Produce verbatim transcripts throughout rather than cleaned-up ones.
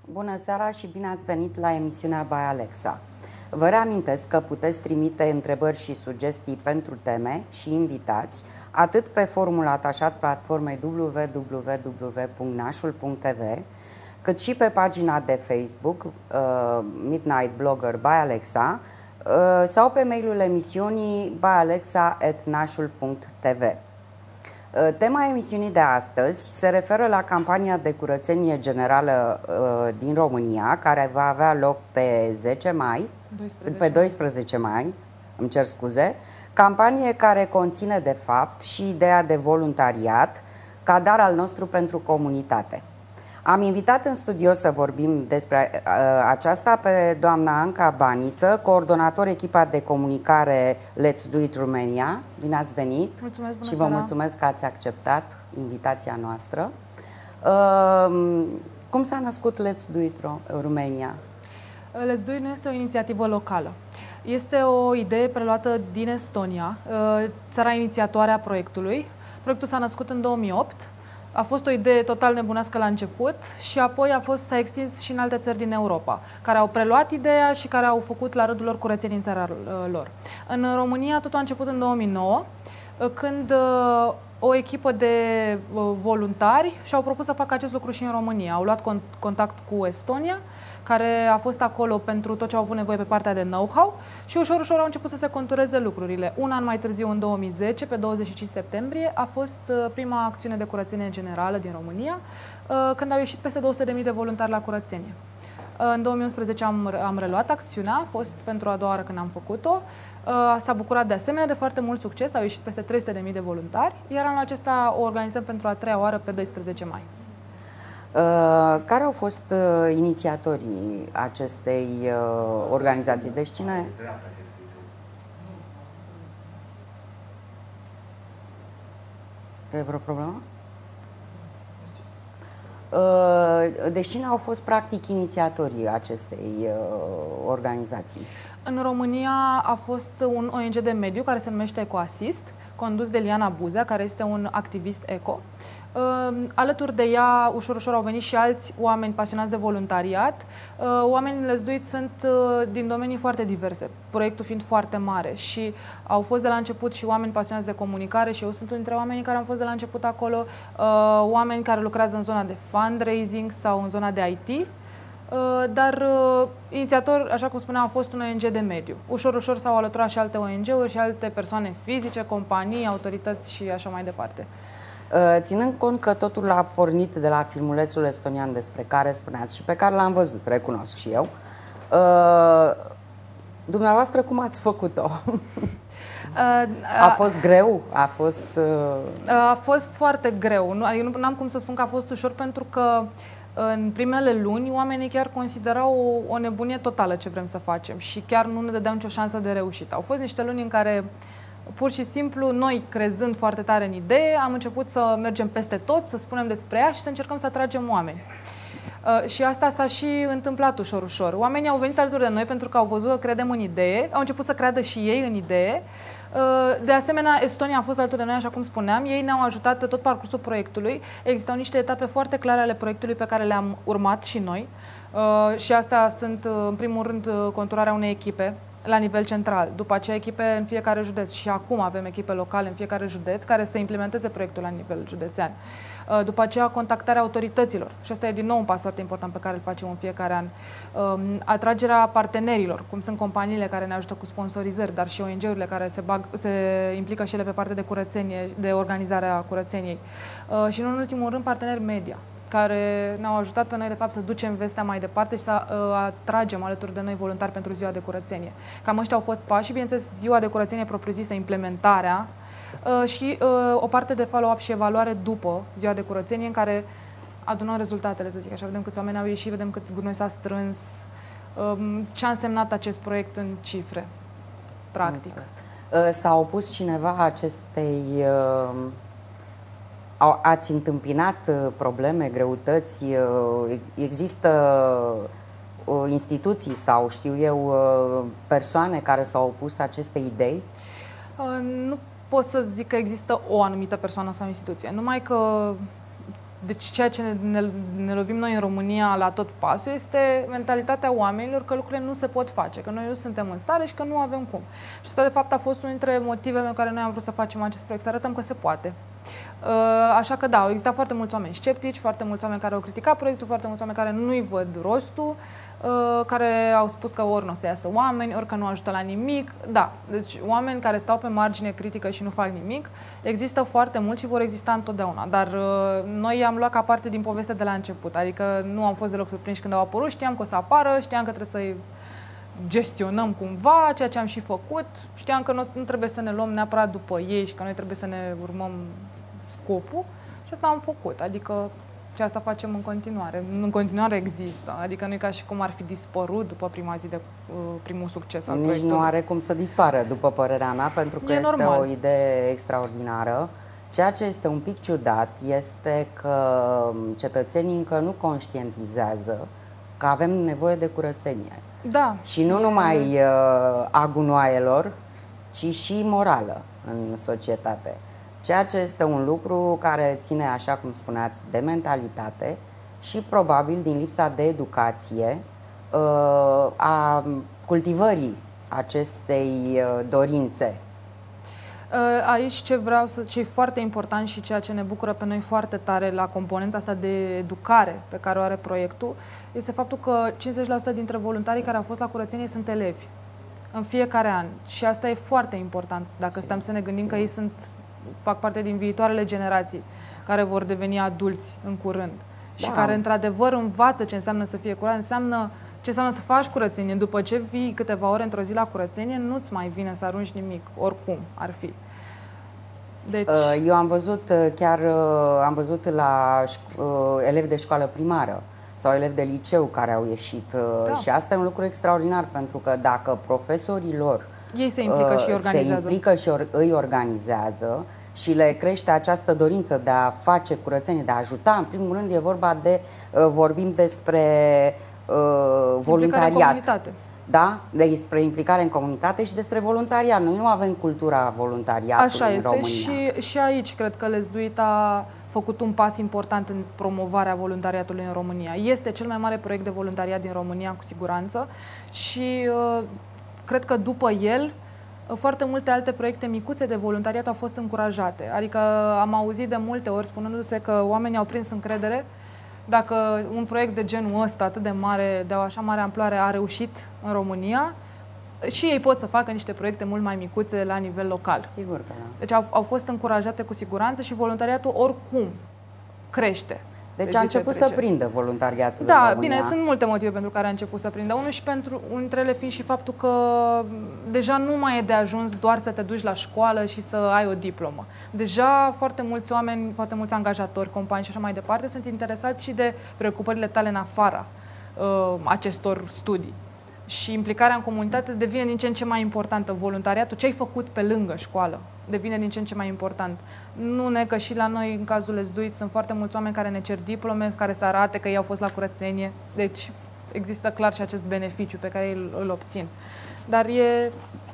Bună seara și bine ați venit la emisiunea By Alexa. Vă reamintesc că puteți trimite întrebări și sugestii pentru teme și invitați atât pe forumul atașat platformei w w w punct nașul punct t v, cât și pe pagina de Facebook uh, Midnight Blogger by Alexa uh, sau pe mailul emisiunii by alexa at nașul punct t v. Tema emisiunii de astăzi se referă la campania de curățenie generală uh, din România, care va avea loc pe zece mai, doisprezece. pe doisprezece mai, îmi cer scuze, campanie care conține de fapt și ideea de voluntariat ca dar al nostru pentru comunitate. Am invitat în studio să vorbim despre uh, aceasta pe doamna Anca Baniță, coordonator echipa de comunicare Let's Do It Romania. Bine ați venit. Mulțumesc, bună și vă seara. mulțumesc că ați acceptat invitația noastră. Uh, cum s-a născut Let's Do It Romania? Let's Do It nu este o inițiativă locală. Este o idee preluată din Estonia, uh, țara inițiatoare a proiectului. Proiectul s-a născut în două mii opt. A fost o idee total nebunească la început și apoi a fost, s-a extins și în alte țări din Europa, care au preluat ideea și care au făcut la rândul lor curățenie în țara lor. În România totul a început în două mii nouă, când o echipă de voluntari și-au propus să facă acest lucru și în România. Au luat contact cu Estonia, care a fost acolo pentru tot ce au avut nevoie pe partea de know-how și ușor, ușor au început să se contureze lucrurile. Un an mai târziu, în două mii zece, pe douăzeci și cinci septembrie, a fost prima acțiune de curățenie generală din România, când au ieșit peste două sute de mii de voluntari la curățenie. În două mii unsprezece am, am reluat acțiunea, a fost pentru a doua oară când am făcut-o. S-a bucurat de asemenea de foarte mult succes, au ieșit peste trei sute de mii de voluntari, iar anul acesta o organizăm pentru a treia oară pe doisprezece mai. Uh, care au fost uh, inițiatorii acestei uh, organizații? Deci cine? E vreo problemă? Uh, deci cine au fost practic inițiatorii acestei uh, organizații? În România a fost un O N G de mediu care se numește EcoAssist, condus de Liana Buzea, care este un activist eco. Alături de ea, ușor, ușor au venit și alți oameni pasionați de voluntariat. Oamenii Let's Do It sunt din domenii foarte diverse, proiectul fiind foarte mare și au fost de la început și oameni pasionați de comunicare și eu sunt unul dintre oamenii care am fost de la început acolo, oameni care lucrează în zona de fundraising sau în zona de I T. Dar inițiator, așa cum spuneam, a fost un O N G de mediu. Ușor, ușor s-au alăturat și alte O N G-uri și alte persoane fizice, companii, autorități și așa mai departe. Ținând cont că totul a pornit de la filmulețul estonian despre care spuneați și pe care l-am văzut, recunosc și eu, dumneavoastră cum ați făcut-o? A fost greu? A fost... A fost foarte greu. Nu am cum să spun că a fost ușor pentru că în primele luni, oamenii chiar considerau o, o nebunie totală ce vrem să facem și chiar nu ne dădeau nicio șansă de reușită. Au fost niște luni în care, pur și simplu, noi, crezând foarte tare în idee, am început să mergem peste tot, să spunem despre ea și să încercăm să atragem oameni. Uh, și asta s-a și întâmplat ușor, ușor. Oamenii au venit alături de noi pentru că au văzut că credem în idee, au început să creadă și ei în idee. De asemenea, Estonia a fost alături de noi, așa cum spuneam. Ei ne-au ajutat pe tot parcursul proiectului. Existau niște etape foarte clare ale proiectului pe care le-am urmat și noi. Și astea sunt, în primul rând, conturarea unei echipe la nivel central. După aceea, echipe în fiecare județ. Și acum avem echipe locale în fiecare județ care să implementeze proiectul la nivel județean. După aceea, contactarea autorităților. Și asta e din nou un pas foarte important pe care îl facem în fiecare an. Atragerea partenerilor, cum sunt companiile care ne ajută cu sponsorizări, dar și O N G-urile care se, bag, se implică și ele pe partea de curățenie, de organizarea curățeniei. Și, în ultimul rând, parteneri media, care ne-au ajutat pe noi, de fapt, să ducem vestea mai departe și să uh, atragem alături de noi voluntari pentru ziua de curățenie. Cam ăștia au fost pași, bineînțeles, ziua de curățenie propriu-zisă, implementarea uh, și uh, o parte de follow-up și evaluare după ziua de curățenie, în care adunăm rezultatele, să zic așa, vedem câți oameni au ieșit, vedem cât gunoi s-a strâns, uh, ce a însemnat acest proiect în cifre, practic. Uh, s-a opus cineva acestei... Uh... Ați întâmpinat probleme, greutăți? Există instituții sau, știu eu, persoane care s-au opus acestei idei? Nu pot să zic că există o anumită persoană sau instituție, numai că deci ceea ce ne, ne, ne lovim noi în România la tot pasul este mentalitatea oamenilor că lucrurile nu se pot face, că noi nu suntem în stare și că nu avem cum. Și asta de fapt a fost unul dintre motivele pentru care noi am vrut să facem acest proiect, să arătăm că se poate. Așa că da, au existat foarte mulți oameni sceptici, foarte mulți oameni care au criticat proiectul, foarte mulți oameni care nu-i văd rostul, care au spus că ori nu o să iasă oameni, ori că nu ajută la nimic. Da, deci oameni care stau pe margine critică și nu fac nimic, există foarte mult și vor exista întotdeauna. Dar noi am luat ca parte din poveste de la început, adică nu am fost deloc surprinși când au apărut, știam că o să apară, știam că trebuie să-i gestionăm cumva ceea ce am și făcut, știam că nu, nu trebuie să ne luăm neapărat după ei și că noi trebuie să ne urmăm scopul și asta am făcut, adică și asta facem în continuare. În continuare există, adică nu e ca și cum ar fi dispărut după prima zi de uh, primul succes al Nici proiectului. nu are cum să dispară, după părerea mea, pentru că E este normal. o idee extraordinară. Ceea ce este un pic ciudat este că cetățenii încă nu conștientizează că avem nevoie de curățenie. Da. Și nu numai uh, a gunoaielor, ci și morală în societate. Ceea ce este un lucru care ține, așa cum spuneați, de mentalitate și probabil din lipsa de educație uh, a cultivării acestei uh, dorințe. Aici ce vreau să, ce e foarte important și ceea ce ne bucură pe noi foarte tare la componenta asta de educare pe care o are proiectul, este faptul că cincizeci la sută dintre voluntarii care au fost la curățenie sunt elevi în fiecare an. Și asta e foarte important, dacă Sim. stăm să ne gândim Sim. că ei sunt, fac parte din viitoarele generații care vor deveni adulți în curând da. și care într-adevăr învață ce înseamnă să fie curat, înseamnă ce înseamnă să faci curățenie. După ce vii câteva ore într-o zi la curățenie, nu-ți mai vine să arunci nimic, oricum ar fi. Deci... Eu am văzut, chiar am văzut la elevi de școală primară sau elevi de liceu care au ieșit da. și asta e un lucru extraordinar, pentru că dacă profesorii lor ei se implică și organizează. Se implică și or, îi organizează și le crește această dorință de a face curățenie, de a ajuta, în primul rând e vorba de, vorbim despre uh, voluntariat. Da? Despre implicare în comunitate și despre voluntariat. Noi nu avem cultura voluntariatului Așa în este. România. Și, și aici cred că Lezduit a făcut un pas important în promovarea voluntariatului în România. Este cel mai mare proiect de voluntariat din România, cu siguranță, și uh, cred că după el foarte multe alte proiecte micuțe de voluntariat au fost încurajate. Adică am auzit de multe ori spunându-se că oamenii au prins încredere dacă un proiect de genul ăsta, atât de mare, de o așa mare amploare, a reușit în România, și ei pot să facă niște proiecte mult mai micuțe la nivel local. Sigur că da. Deci au, au fost încurajate cu siguranță și voluntariatul oricum crește. Deci de a început să prindă voluntariatul Da, în România. Bine, sunt multe motive pentru care a început să prindă. Unul și pentru, unul dintre ele fiind și faptul că deja nu mai e de ajuns doar să te duci la școală și să ai o diplomă. Deja foarte mulți oameni, foarte mulți angajatori, companii și așa mai departe sunt interesați și de preocupările tale în afara uh, acestor studii. Și implicarea în comunitate devine din ce în ce mai importantă. Voluntariatul, ce ai făcut pe lângă școală, devine din ce în ce mai important. Nu ne că și la noi, în cazul Lezduit, sunt foarte mulți oameni care ne cer diplome, care să arate că ei au fost la curățenie. Deci există clar și acest beneficiu pe care îl, îl obțin. Dar e...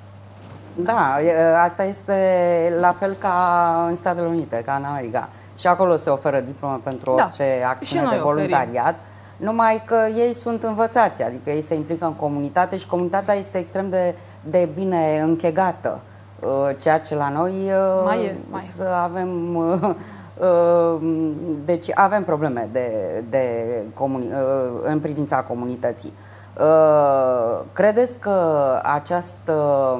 Da, asta este la fel ca în Statele Unite, ca în America. Și acolo se oferă diplome pentru orice da. acțiune de voluntariat. Oferim. Numai că ei sunt învățați, adică ei se implică în comunitate și comunitatea este extrem de, de bine închegată. Ceea ce la noi mai e, mai să avem, deci avem probleme de, de comuni, în privința comunității. Credeți că această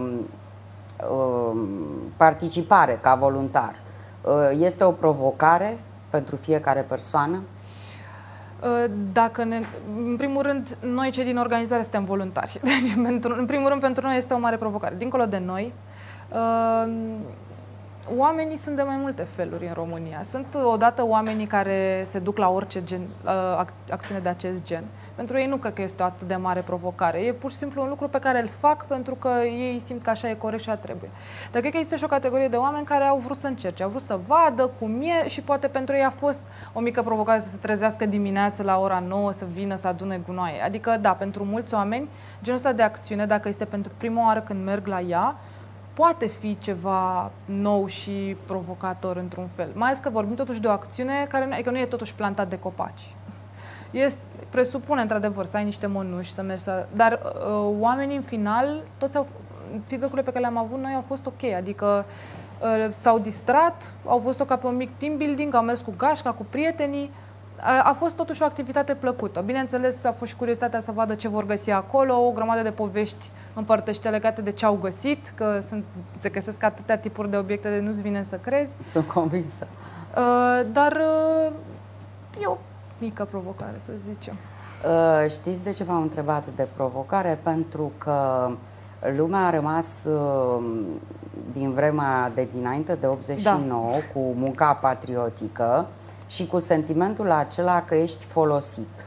participare ca voluntar este o provocare pentru fiecare persoană? Dacă ne, în primul rând, noi cei din organizare suntem voluntari. Deci, pentru, în primul rând, pentru noi este o mare provocare. Dincolo de noi, uh, oamenii sunt de mai multe feluri în România. Sunt odată oamenii care se duc la orice gen, uh, acțiune de acest gen. Pentru ei nu cred că este o atât de mare provocare. E pur și simplu un lucru pe care îl fac pentru că ei simt că așa e corect și așa trebuie. Dar cred că există și o categorie de oameni care au vrut să încerce, au vrut să vadă cum e și poate pentru ei a fost o mică provocare să se trezească dimineața la ora nouă, să vină să adune gunoaie. Adică, da, pentru mulți oameni, genul ăsta de acțiune, dacă este pentru prima oară când merg la ea, poate fi ceva nou și provocator într-un fel. Mai ales că vorbim totuși de o acțiune care nu, adică nu e totuși plantat de copaci. Este, presupune într-adevăr să ai niște mănuși, să mergi să... Dar uh, oamenii în final, toți au... feedback-urile pe care le-am avut noi au fost ok, adică uh, s-au distrat, au văzut-o ca pe un mic team building, au mers cu gașca, cu prietenii. A fost totuși o activitate plăcută. Bineînțeles, a fost și curiozitatea să vadă ce vor găsi acolo, o grămadă de povești împărtășite legate de ce au găsit, că sunt, se găsesc atâtea tipuri de obiecte de nu-ți vine să crezi. Sunt convinsă. Uh, dar uh, e o mică provocare, să zicem. Uh, știți de ce v-am întrebat de provocare? Pentru că lumea a rămas uh, din vremea de dinainte de optzeci și nouă, da, cu munca patriotică și cu sentimentul acela că ești folosit.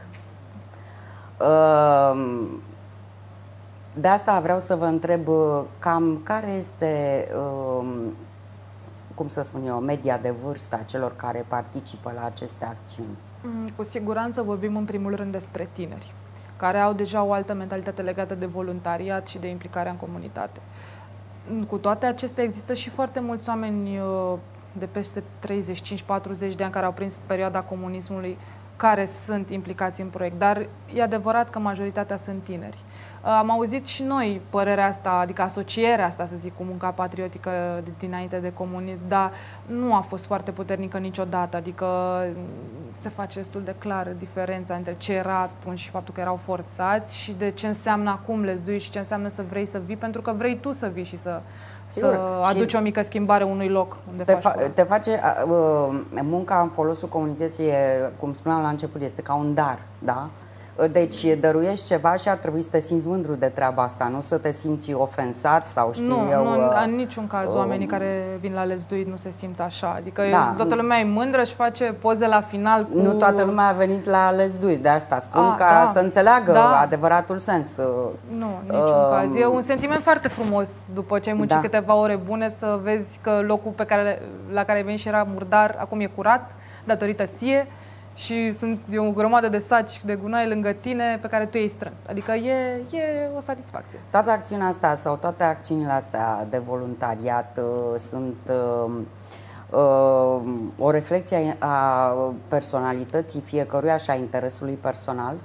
De asta vreau să vă întreb cam care este, cum să spun eu, media de vârstă a celor care participă la aceste acțiuni. Cu siguranță vorbim în primul rând despre tineri, care au deja o altă mentalitate legată de voluntariat și de implicarea în comunitate. Cu toate acestea există și foarte mulți oameni de peste treizeci și cinci patruzeci de ani care au prins perioada comunismului, care sunt implicați în proiect, dar e adevărat că majoritatea sunt tineri. Am auzit și noi părerea asta, adică asocierea asta, să zic, cu munca patriotică de dinainte de comunism, dar nu a fost foarte puternică niciodată, adică se face destul de clar diferența între ce era atunci și faptul că erau forțați și de ce înseamnă acum lezduit și ce înseamnă să vrei să vii, pentru că vrei tu să vii și să Sigur. să aduci și o mică schimbare unui loc unde te, faci fa te face uh, munca în folosul comunității, cum spuneam la început, este ca un dar, da? Deci dăruiești ceva și ar trebui să te simți mândru de treaba asta, nu să te simți ofensat sau știu nu, eu... Nu, uh, în niciun caz uh, oamenii care vin la lezduit nu se simt așa. Adică da, toată lumea e mândră și face poze la final cu... Nu toată lumea a venit la lezduit, de asta spun, a, ca da, să înțeleagă da. adevăratul sens. Nu, în niciun uh, caz. E un sentiment foarte frumos după ce ai muncit da. câteva ore bune să vezi că locul pe care, la care ai venit și era murdar, acum e curat, datorită ție. Și sunt o grămadă de saci de gunoi lângă tine pe care tu i-ai strâns. Adică e, e o satisfacție. Toată acțiunea asta sau toate acțiunile astea de voluntariat uh, sunt uh, uh, o reflecție a personalității fiecăruia și a interesului personal?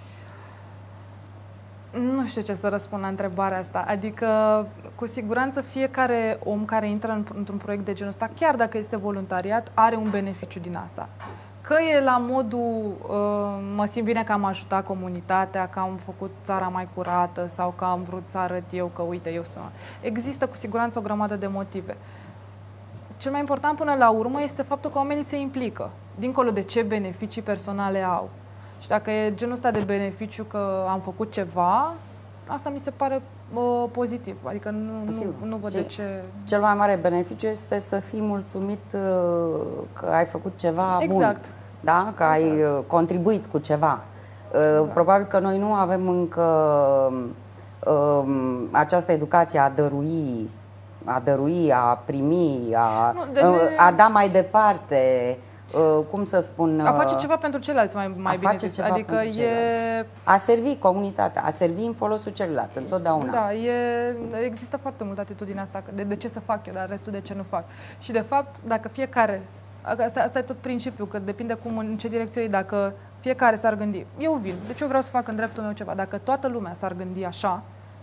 Nu știu ce să răspund la întrebarea asta. Adică, cu siguranță, fiecare om care intră într-un proiect de genul ăsta, chiar dacă este voluntariat, are un beneficiu din asta. Că e la modul, uh, mă simt bine că am ajutat comunitatea, că am făcut țara mai curată sau că am vrut să arăt eu că, uite, eu sunt... Există cu siguranță o grămadă de motive. Cel mai important până la urmă este faptul că oamenii se implică, dincolo de ce beneficii personale au. Și dacă e genul ăsta de beneficiu că am făcut ceva, asta mi se pare uh, pozitiv. Adică nu, nu, nu văd de ce... Cel mai mare beneficiu este să fii mulțumit uh, că ai făcut ceva exact. bun. Da? Că exact. ai uh, contribuit cu ceva. Uh, exact. Probabil că noi nu avem încă uh, această educație a dărui, a dărui, a primi, a, nu, deci... uh, a da mai departe. Uh, cum să spun... A face ceva pentru ceilalți, mai, mai bine zis. Adică e... A servi comunitatea, a servi în folosul celuilalt, întotdeauna. Da, e, există foarte multă atitudine asta, de, de ce să fac eu, dar restul de ce nu fac. Și de fapt, dacă fiecare... Asta, asta e tot principiul, că depinde cum, în ce direcție e, dacă fiecare s-ar gândi. Eu vin, deci eu vreau să fac în dreptul meu ceva. Dacă toată lumea s-ar gândi așa,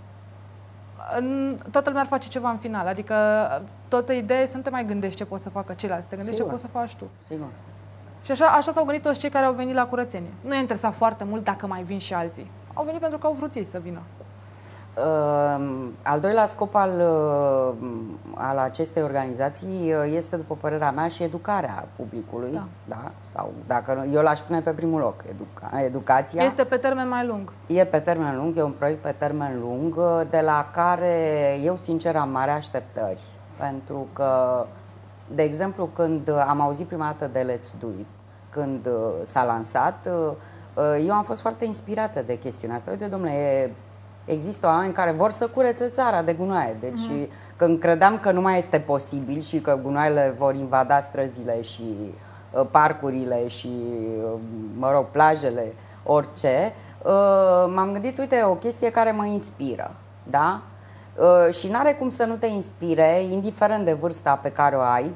toată lumea ar face ceva în final. Adică toată ideea e să nu te mai gândești ce poți să facă ceilalți, te gândești Sigur. ce poți să faci tu. Sigur. Și așa, așa s-au gândit toți cei care au venit la curățenie. Nu i-a interesat foarte mult dacă mai vin și alții. Au venit pentru că au vrut ei să vină. Uh, al doilea scop al, uh, al acestei organizații uh, este, după părerea mea, și educarea publicului. Da. Da? Sau, dacă eu l-aș pune pe primul loc, educa educația. Este pe termen mai lung. E pe termen lung, e un proiect pe termen lung, uh, de la care eu, sincer, am mari așteptări. Pentru că, de exemplu, când am auzit prima dată de Let's Do It, când uh, s-a lansat, uh, eu am fost foarte inspirată de chestiunea asta. Uite, domnule, e... Există oameni care vor să curețe țara de gunoaie. Deci, mm-hmm. când credeam că nu mai este posibil și că gunoaiele vor invada străzile și uh, parcurile și, uh, mă rog, plajele, orice, uh, m-am gândit, uite, o chestie care mă inspiră, da? uh, și n-are cum să nu te inspire, indiferent de vârsta pe care o ai,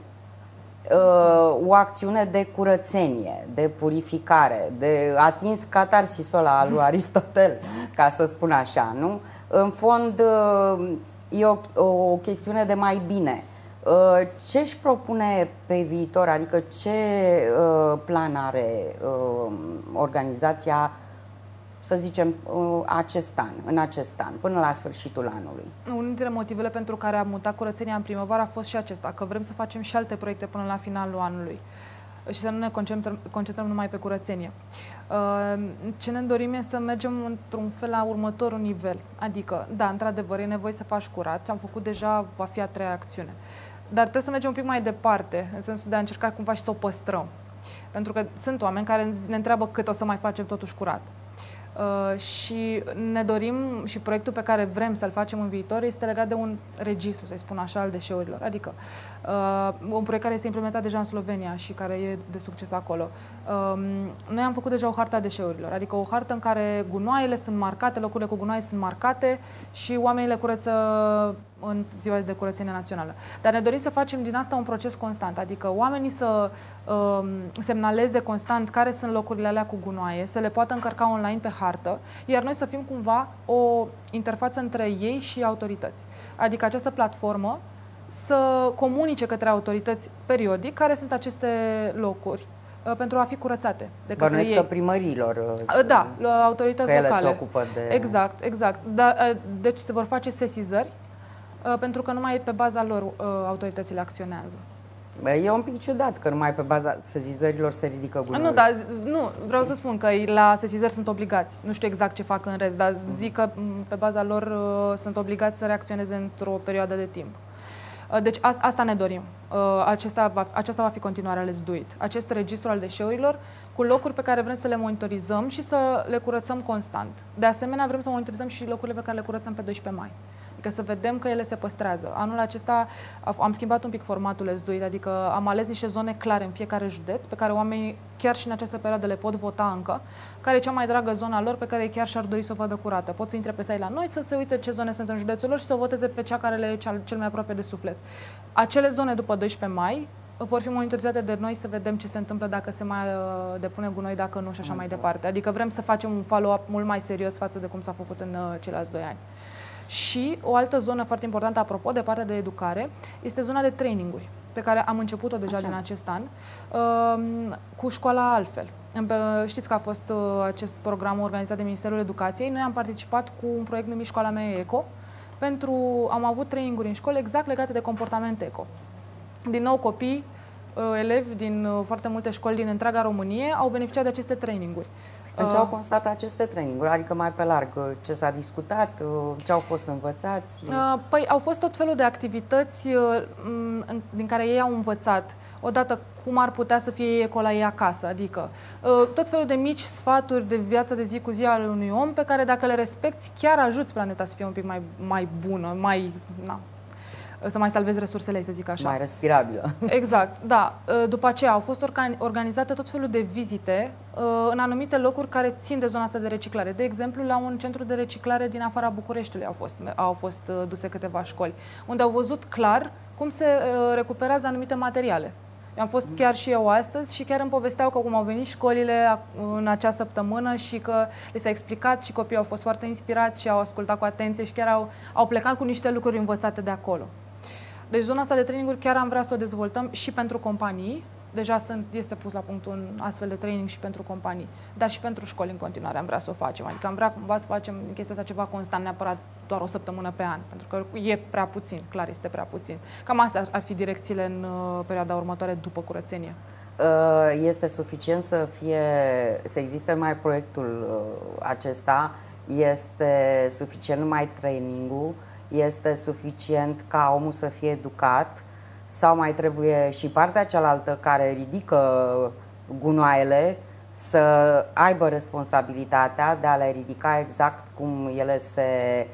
uh, o acțiune de curățenie, de purificare, de atins catarsisul ăla al lui Aristotel, ca să spun așa, nu? În fond, uh, e o, o chestiune de mai bine. Ce își propune pe viitor, adică ce uh, plan are uh, organizația, să zicem, uh, acest an, în acest an, până la sfârșitul anului? Unul dintre motivele pentru care am mutat curățenia în primăvară a fost și acesta, că vrem să facem și alte proiecte până la finalul anului și să nu ne concentrăm, concentrăm numai pe curățenie. Ce ne dorim este să mergem într-un fel la următorul nivel. Adică, da, într-adevăr, e nevoie să faci curat. Am făcut deja, va fi a treia acțiune. Dar trebuie să mergem un pic mai departe, în sensul de a încerca cumva și să o păstrăm. Pentru că sunt oameni care ne întreabă cât o să mai facem totuși curat. Uh, și ne dorim, și proiectul pe care vrem să-l facem în viitor este legat de un registru, să-i spun așa, al deșeurilor. Adică uh, un proiect care este implementat deja în Slovenia și care e de succes acolo. Uh, noi am făcut deja o hartă a deșeurilor, adică o hartă în care gunoaiele sunt marcate, locurile cu gunoaie sunt marcate și oamenii le curăță în ziua de curățenie națională. Dar ne dorim să facem din asta un proces constant, adică oamenii să uh, semnaleze constant care sunt locurile alea cu gunoaie, să le poată încărca online pe hartă, iar noi să fim cumva o interfață între ei și autorități. Adică această platformă să comunice către autorități periodic care sunt aceste locuri uh, pentru a fi curățate de către Bănuiesc ei. că primăriilor. Uh, da, autorități că ele locale. se ocupă de... Exact, exact. Dar, uh, deci se vor face sesizări pentru că numai pe baza lor uh, autoritățile acționează. E un pic ciudat că numai pe baza sesizărilor se ridică gunoiul. Nu, dar nu, vreau să spun că la sesizări sunt obligați. Nu știu exact ce fac în rest, dar zic că pe baza lor uh, sunt obligați să reacționeze într-o perioadă de timp. Uh, deci a, asta ne dorim. Uh, acesta va, aceasta va fi continuarea Let's Do It. Acest registru al deșeurilor cu locuri pe care vrem să le monitorizăm și să le curățăm constant. De asemenea, vrem să monitorizăm și locurile pe care le curățăm pe doisprezece mai. Adică să vedem că ele se păstrează. Anul acesta am schimbat un pic formatul Let's Do It, adică am ales niște zone clare în fiecare județ, pe care oamenii chiar și în această perioadă le pot vota încă, care e cea mai dragă zona lor, pe care ei chiar și-ar dori să o vadă curată. Pot să intre pe site la noi, să se uite ce zone sunt în județul lor și să o voteze pe cea care le e cel mai aproape de suflet. Acele zone după doisprezece mai vor fi monitorizate de noi să vedem ce se întâmplă, dacă se mai uh, depune gunoi, dacă nu și așa mai departe. Adică vrem să facem un follow-up mult mai serios față de cum s-a făcut în uh, ceilalți doi ani. Și o altă zonă foarte importantă, apropo de partea de educare, este zona de traininguri, pe care am început-o deja Așa. din acest an, uh, cu Școala Altfel. Știți că a fost uh, acest program organizat de Ministerul Educației. Noi am participat cu un proiect numit Școala mea e Eco. Pentru, am avut traininguri în școli exact legate de comportament eco. Din nou, copii, uh, elevi din uh, foarte multe școli din întreaga Românie au beneficiat de aceste traininguri. În ce au constat aceste traininguri? Adică mai pe larg, ce s-a discutat, ce au fost învățați? Păi au fost tot felul de activități din care ei au învățat. Odată cum ar putea să fie eco la ei acasă, adică tot felul de mici sfaturi de viața de zi cu zi al unui om pe care dacă le respecti chiar ajuți planeta să fie un pic mai, mai bună, mai... Na, să mai salvezi resursele, să zic așa. Mai respirabilă. Exact, da. După aceea au fost organizate tot felul de vizite în anumite locuri care țin de zona asta de reciclare. De exemplu, la un centru de reciclare din afara Bucureștiului au fost, au fost duse câteva școli, unde au văzut clar cum se recuperează anumite materiale. Eu am fost chiar și eu astăzi și chiar îmi povesteau că cum au venit școlile în acea săptămână și că le s-a explicat și copiii au fost foarte inspirați și au ascultat cu atenție și chiar au, au plecat cu niște lucruri învățate de acolo. Deci zona asta de traininguri chiar am vrea să o dezvoltăm și pentru companii. Deja sunt, este pus la punct un astfel de training și pentru companii, dar și pentru școli în continuare am vrea să o facem. Adică am vrea cumva să facem chestia asta ceva constant, neapărat doar o săptămână pe an, pentru că e prea puțin, clar este prea puțin. Cam astea ar fi direcțiile în uh, perioada următoare după curățenie. Este suficient să fie, să existe mai proiectul acesta, este suficient numai training-ul, este suficient ca omul să fie educat sau mai trebuie și partea cealaltă care ridică gunoaiele să aibă responsabilitatea de a le ridica exact cum ele se,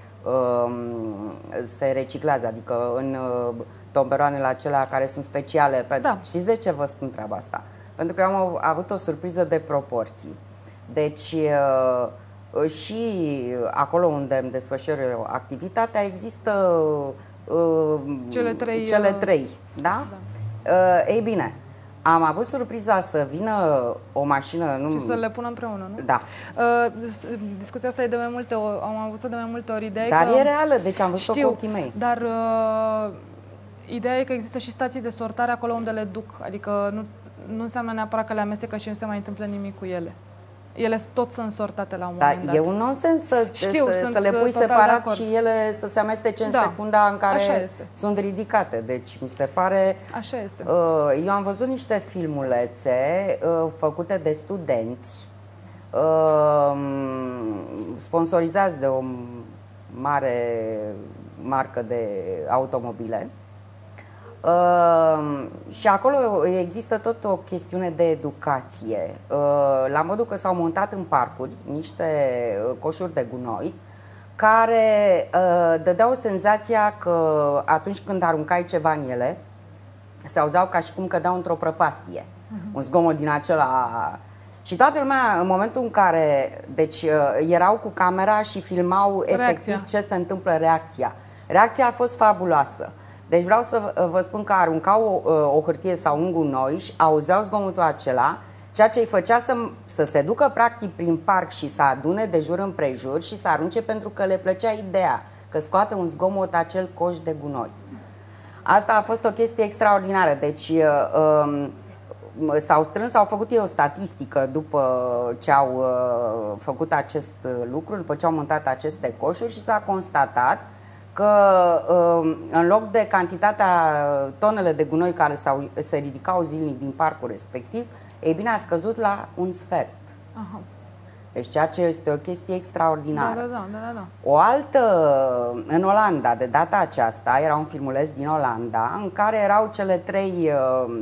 se reciclează, adică în tomberoanele acelea care sunt speciale. Da. Știți de ce vă spun treaba asta? Pentru că eu am avut o surpriză de proporții. Deci și acolo unde îmi desfășor activitatea există cele trei. Cele trei da? Da. Ei bine, am avut surpriza să vină o mașină... Nu... Și să le pună împreună, nu? Da. Discuția asta e de mai multe ori, am avut-o de mai multe ori. Ideea Dar că... e reală, deci am văzut-o cu ochii mei. Dar uh, ideea e că există și stații de sortare acolo unde le duc. Adică nu, nu înseamnă neapărat că le amestecă și nu se mai întâmplă nimic cu ele. Ele tot sunt sortate la un Dar moment dat. e un nonsens să, Știu, să, să le pui separat și ele să se amestece în da, secunda în care este. sunt ridicate. Deci mi se pare... Așa este. Uh, eu am văzut niște filmulețe uh, făcute de studenți, uh, sponsorizați de o mare marcă de automobile. Uh, și acolo există tot o chestiune de educație, uh, la modul că s-au montat în parcuri niște coșuri de gunoi care uh, dădeau senzația că atunci când aruncai ceva în ele se auzeau ca și cum cădeau într-o prăpastie, uh-huh. un zgomot din acela. Și toată lumea, în momentul în care deci, uh, erau cu camera și filmau reacția. efectiv ce se întâmplă, reacția. Reacția a fost fabuloasă. Deci vreau să vă spun că aruncau o, o hârtie sau un gunoi și auzeau zgomotul acela, ceea ce îi făcea să, să se ducă practic prin parc și să adune de jur împrejur și să arunce, pentru că le plăcea ideea că scoate un zgomot acel coș de gunoi. Asta a fost o chestie extraordinară. Deci um, s-au strâns, au făcut ei o statistică după ce au uh, făcut acest lucru, după ce au montat aceste coșuri, și s-a constatat că în loc de cantitatea, tonele de gunoi care s-au, se ridicau zilnic din parcul respectiv, ei bine, a scăzut la un sfert. Aha. Deci ceea ce este o chestie extraordinară. Da, da, da, da, da. O altă, în Olanda, de data aceasta, era un filmuleț din Olanda în care erau cele trei uh,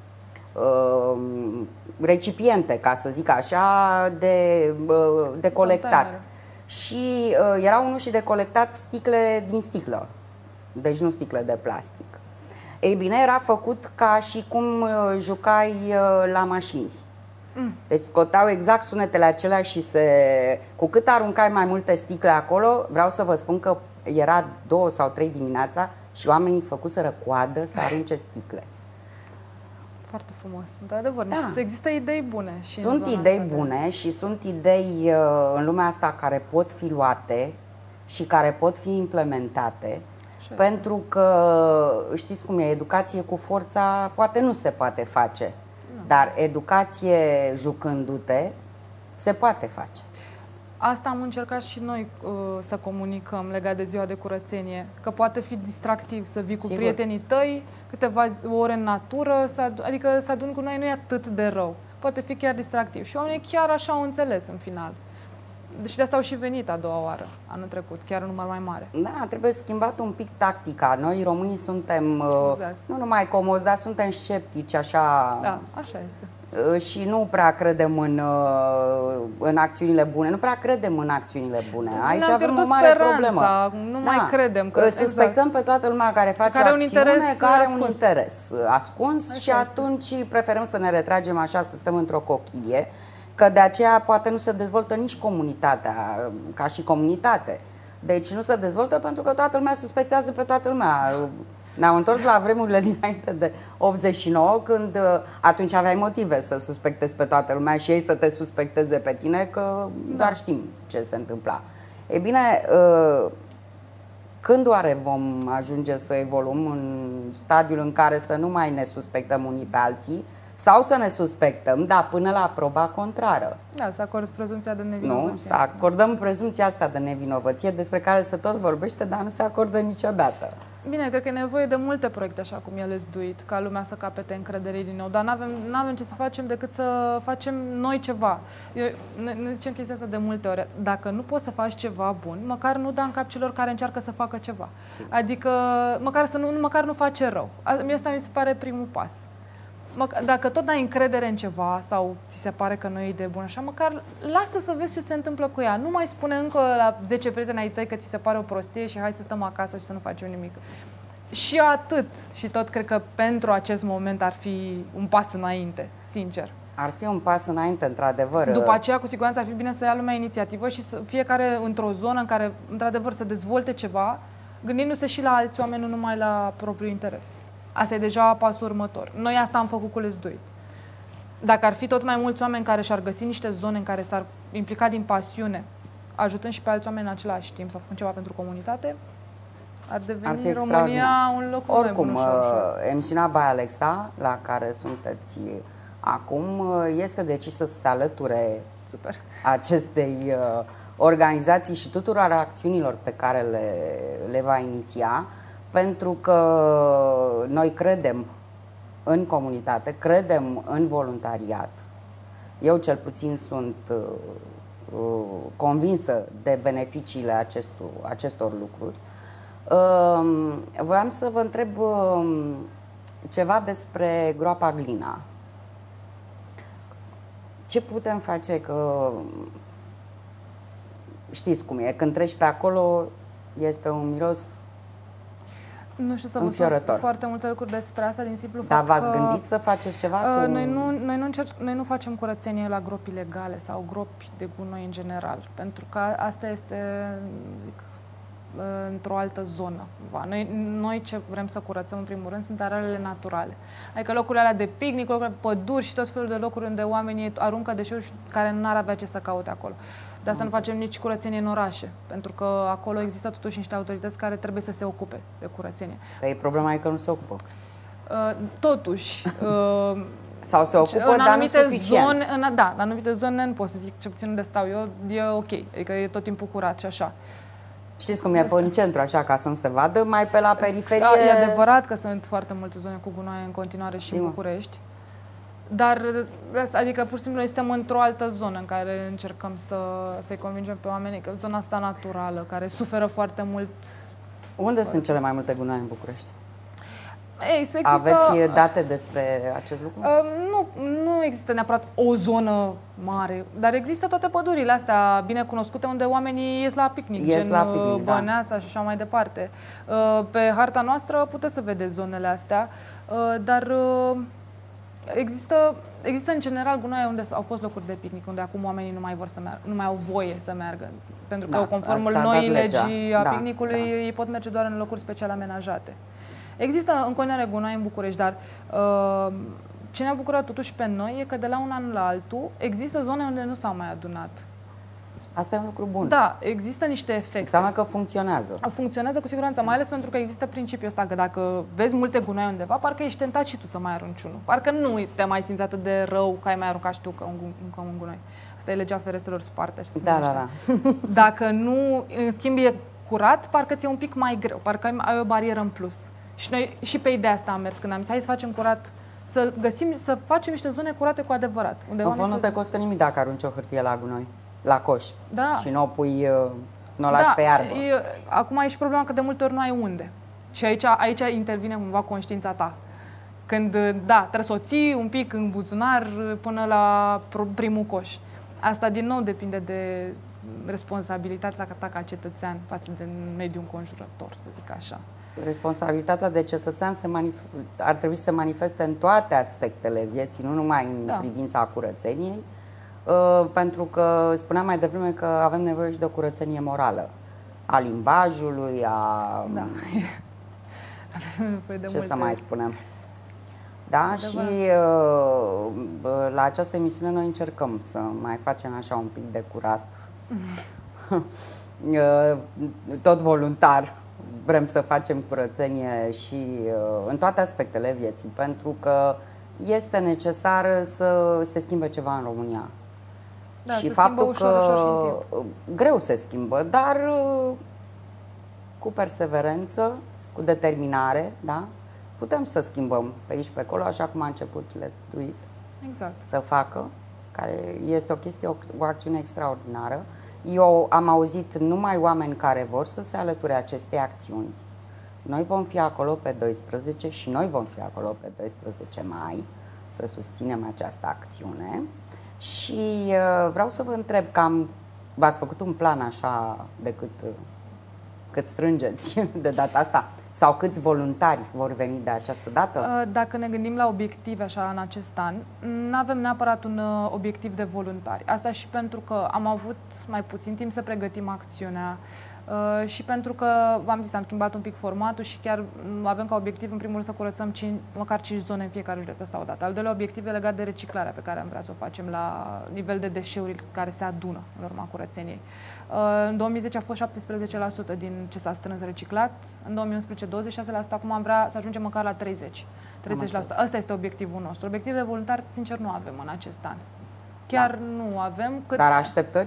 uh, recipiente, ca să zic așa, de, uh, de colectat. Container. Și uh, erau unul și de colectat sticle din sticlă, deci nu sticle de plastic. Ei bine, era făcut ca și cum uh, jucai uh, la mașini. Mm. Deci scoteau exact sunetele acelea și se... cu cât aruncai mai multe sticle acolo, vreau să vă spun că era două sau trei dimineața și oamenii făcuseră coadă să arunce sticle. Foarte frumos. Într-adevăr, da. Există idei bune. Și sunt idei bune de... și sunt idei uh, în lumea asta care pot fi luate și care pot fi implementate. Așa pentru e. Că, știți cum e, educație cu forța poate nu se poate face, nu. Dar educație jucându-te se poate face. Asta am încercat și noi uh, să comunicăm legat de ziua de curățenie, că poate fi distractiv să vii cu Sigur. prietenii tăi câteva ore în natură, să adu- adică să aduni cu noi nu e atât de rău. Poate fi chiar distractiv. Și oamenii chiar așa au înțeles în final. Deci de asta au și venit a doua oară, anul trecut, chiar un număr mai mare. Da, trebuie schimbat un pic tactica. Noi românii suntem exact. nu numai comozi, dar suntem sceptici, așa... Da, așa este. Și nu prea credem în, în acțiunile bune, nu prea credem în acțiunile bune. Aici avem o mare problemă. Nu da. mai credem că... Suspectăm exact. pe toată lumea care face care acțiune, un care are ascuns. un interes ascuns. Așa și atunci este. preferăm să ne retragem așa, să stăm într-o cochilie, că de aceea poate nu se dezvoltă nici comunitatea, ca și comunitate. Deci nu se dezvoltă pentru că toată lumea suspectează pe toată lumea. Ne-am întors la vremurile dinainte de optzeci și nouă, când atunci aveai motive să suspectezi pe toată lumea și ei să te suspecteze pe tine, că da. doar știm ce se întâmpla. E bine, când oare vom ajunge să evoluăm în stadiul în care să nu mai ne suspectăm unii pe alții, sau să ne suspectăm, dar până la proba contrară. Da, să acordăm prezumția de nevinovăție. Nu, să acordăm prezumția asta de nevinovăție, despre care se tot vorbește, dar nu se acordă niciodată. Bine, cred că e nevoie de multe proiecte așa cum el Let's Do It, ca lumea să capete încredere din nou, dar nu avem, n-avem ce să facem decât să facem noi ceva. Eu, ne, ne zicem chestia asta de multe ori, dacă nu poți să faci ceva bun, măcar nu da în cap celor care încearcă să facă ceva. Adică, măcar, să nu, măcar nu face rău. Mie asta mi se pare primul pas. Dacă tot ai încredere în ceva sau ți se pare că nu e idee bună, așa, măcar lasă să vezi ce se întâmplă cu ea. Nu mai spune încă la zece prieteni ai tăi că ți se pare o prostie și hai să stăm acasă și să nu facem nimic. Și eu atât. Și tot cred că pentru acest moment ar fi un pas înainte, sincer. Ar fi un pas înainte, într-adevăr. După aceea, cu siguranță, ar fi bine să ia lumea inițiativă și să fiecare într-o zonă în care, într-adevăr, să dezvolte ceva, gândindu-se și la alți oameni, nu numai la propriul interes. Asta e deja pasul următor. Noi asta am făcut cu Let's Do It. Dacă ar fi tot mai mulți oameni care și-ar găsi niște zone în care s-ar implica din pasiune, ajutând și pe alți oameni în același timp, sau făcând ceva pentru comunitate, ar deveni ar România un loc Oricum, mai bun. Oricum, emisiunea By Alexa, la care sunteți acum, este decisă să se alăture Super. acestei uh, organizații și tuturor acțiunilor pe care le, le va iniția, pentru că noi credem în comunitate, credem în voluntariat. Eu cel puțin sunt uh, uh, convinsă de beneficiile acestor, acestor lucruri. Uh, voiam să vă întreb uh, ceva despre groapa Glina. Ce putem face, că știți cum e, când treci pe acolo este un miros nu știu să vă spun foarte multe lucruri despre asta din simplu Dar fapt v-ați că, gândit să faceți ceva uh, cu... Noi nu, noi, nu încerc, noi nu facem curățenie la gropi legale sau gropi de gunoi în general, pentru că asta este, zic, uh, într-o altă zonă. Noi, noi ce vrem să curățăm în primul rând sunt arealele naturale. Adică locurile alea de picnic, locurile, păduri și tot felul de locuri unde oamenii aruncă deșeuri care nu ar avea ce să caute acolo. Dar să nu facem nici curățenie în orașe, pentru că acolo există totuși niște autorități care trebuie să se ocupe de curățenie. Păi problema e că nu se ocupă. Uh, totuși... Uh, Sau se ocupă, în dar nu suficient. Zone, în, da, în anumite zone nu pot să zic ce puțin unde stau eu, e ok, adică e tot timpul curat și așa. Știți cum e pe în centru, așa, ca să nu se vadă, mai pe la periferie... E adevărat că sunt foarte multe zone cu gunoaie în continuare și în București. Dar, adică, pur și simplu, noi suntem într-o altă zonă în care încercăm să, să-i convingem pe oameni că zona asta naturală, care suferă foarte mult. Unde sunt cele mai multe gunoaie în București? Ei, există, Aveți date despre acest lucru? Uh, nu, nu există neapărat o zonă mare, dar există toate pădurile astea bine cunoscute unde oamenii ies la picnic, ies gen la picnic, Băneasa da. și așa mai departe. Uh, pe harta noastră puteți să vedeți zonele astea, uh, dar... Uh, Există, există în general gunoaie unde au fost locuri de picnic, unde acum oamenii nu mai vor să meargă, nu mai au voie să meargă. Pentru că, da, conform noii legii a da, picnicului, da. ei pot merge doar în locuri special amenajate. Există în continuare gunoaie în București, dar uh, ce ne-a bucurat totuși pe noi e că de la un an la altul există zone unde nu s-au mai adunat. Asta e un lucru bun. Da, există niște efecte. Înseamnă că funcționează. Funcționează cu siguranță, mai ales pentru că există principiul ăsta, că dacă vezi multe gunoaie undeva, parcă ești tentat și tu să mai arunci unul. Parcă nu te mai simți atât de rău că ai mai aruncat și tu că un, că un gunoi. Asta e legea ferestrelor sparte, așa se da, numește. da, da. Dacă nu, în schimb, e curat, parcă ți-e un pic mai greu, parcă ai, ai o barieră în plus. Și noi și pe ideea asta am mers când am zis, hai să facem curat, să găsim, să facem niște zone curate cu adevărat. Unde în fond nu te costă nimic dacă arunci o hârtie la gunoi. La coș. Da. Și nu o pui, nu o lași da, pe iarbă. E, acum e și problema că de multe ori nu ai unde. Și aici, aici intervine cumva conștiința ta. Când, da, trebuie să o ții un pic în buzunar până la primul coș. Asta din nou depinde de responsabilitatea ta ca cetățean față de mediul înconjurător, să zic așa. Responsabilitatea de cetățean se ar trebui să se manifeste în toate aspectele vieții, nu numai în da. privința curățeniei. Uh, pentru că spuneam mai devreme că avem nevoie și de o curățenie morală a limbajului, a... Da. de ce multe... să mai spunem? Da, și uh, la această emisiune noi încercăm să mai facem așa un pic de curat. uh, tot voluntar vrem să facem curățenie și uh, în toate aspectele vieții, pentru că este necesar să se schimbe ceva în România. Da, și se faptul ușor, că ușor greu se schimbă, dar cu perseverență, cu determinare, da? Putem să schimbăm pe aici, pe acolo, așa cum a început Let's Do It. Exact. Să facă, care este o chestie, o, o acțiune extraordinară. Eu am auzit numai oameni care vor să se alăture acestei acțiuni. Noi vom fi acolo pe doisprezece și noi vom fi acolo pe doisprezece mai să susținem această acțiune. Și uh, vreau să vă întreb, cam v-ați făcut un plan așa de cât uh, cât strângeți de data asta? Sau câți voluntari vor veni de această dată? Dacă ne gândim la obiective așa în acest an, nu avem neapărat un obiectiv de voluntari. Asta și pentru că am avut mai puțin timp să pregătim acțiunea și pentru că, v-am zis, am schimbat un pic formatul și chiar avem ca obiectiv, în primul rând, să curățăm cinci, măcar cinci zone în fiecare județ, asta odată. Al doilea obiectiv e legat de reciclarea pe care am vrea să o facem la nivel de deșeuri care se adună în urma curățeniei. În două mii zece a fost șaptesprezece la sută din ce s-a strâns reciclat, în două mii unsprezece douăzeci și șase la sută, acum am vrea să ajungem măcar la treizeci la sută. Asta este obiectivul nostru. Obiectiv de voluntari, sincer, nu avem în acest an. Chiar da. nu avem. Cât... Dar așteptări?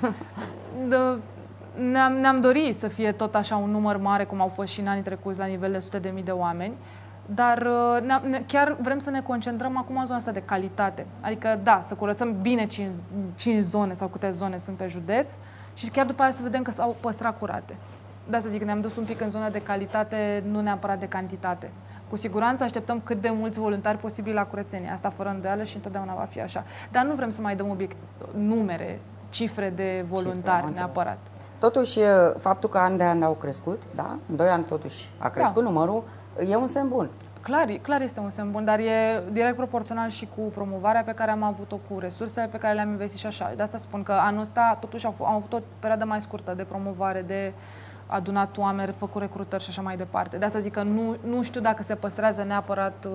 De... Ne-am, ne-am dorit să fie tot așa un număr mare, cum au fost și în anii trecuți, la nivel de sute de mii de oameni, dar ne, chiar vrem să ne concentrăm acum în zona asta de calitate. Adică, da, să curățăm bine cinci zone sau câte zone sunt pe județ și chiar după aia să vedem că s-au păstrat curate. De asta zic că ne-am dus un pic în zona de calitate, nu neapărat de cantitate. Cu siguranță așteptăm cât de mulți voluntari posibil la curățenie. Asta fără îndoială și întotdeauna va fi așa. Dar nu vrem să mai dăm obiect, numere, cifre de voluntari cifre, neapărat. Totuși, faptul că an de an au crescut, da? În doi ani totuși a crescut da. numărul, e un semn bun. Clar, clar este un semn bun, dar e direct proporțional și cu promovarea pe care am avut-o, cu resursele pe care le-am investit și așa. De asta spun că anul ăsta totuși am avut o perioadă mai scurtă de promovare, de adunat oameni, făcut recrutări și așa mai departe. De asta zic că nu, nu știu dacă se păstrează neapărat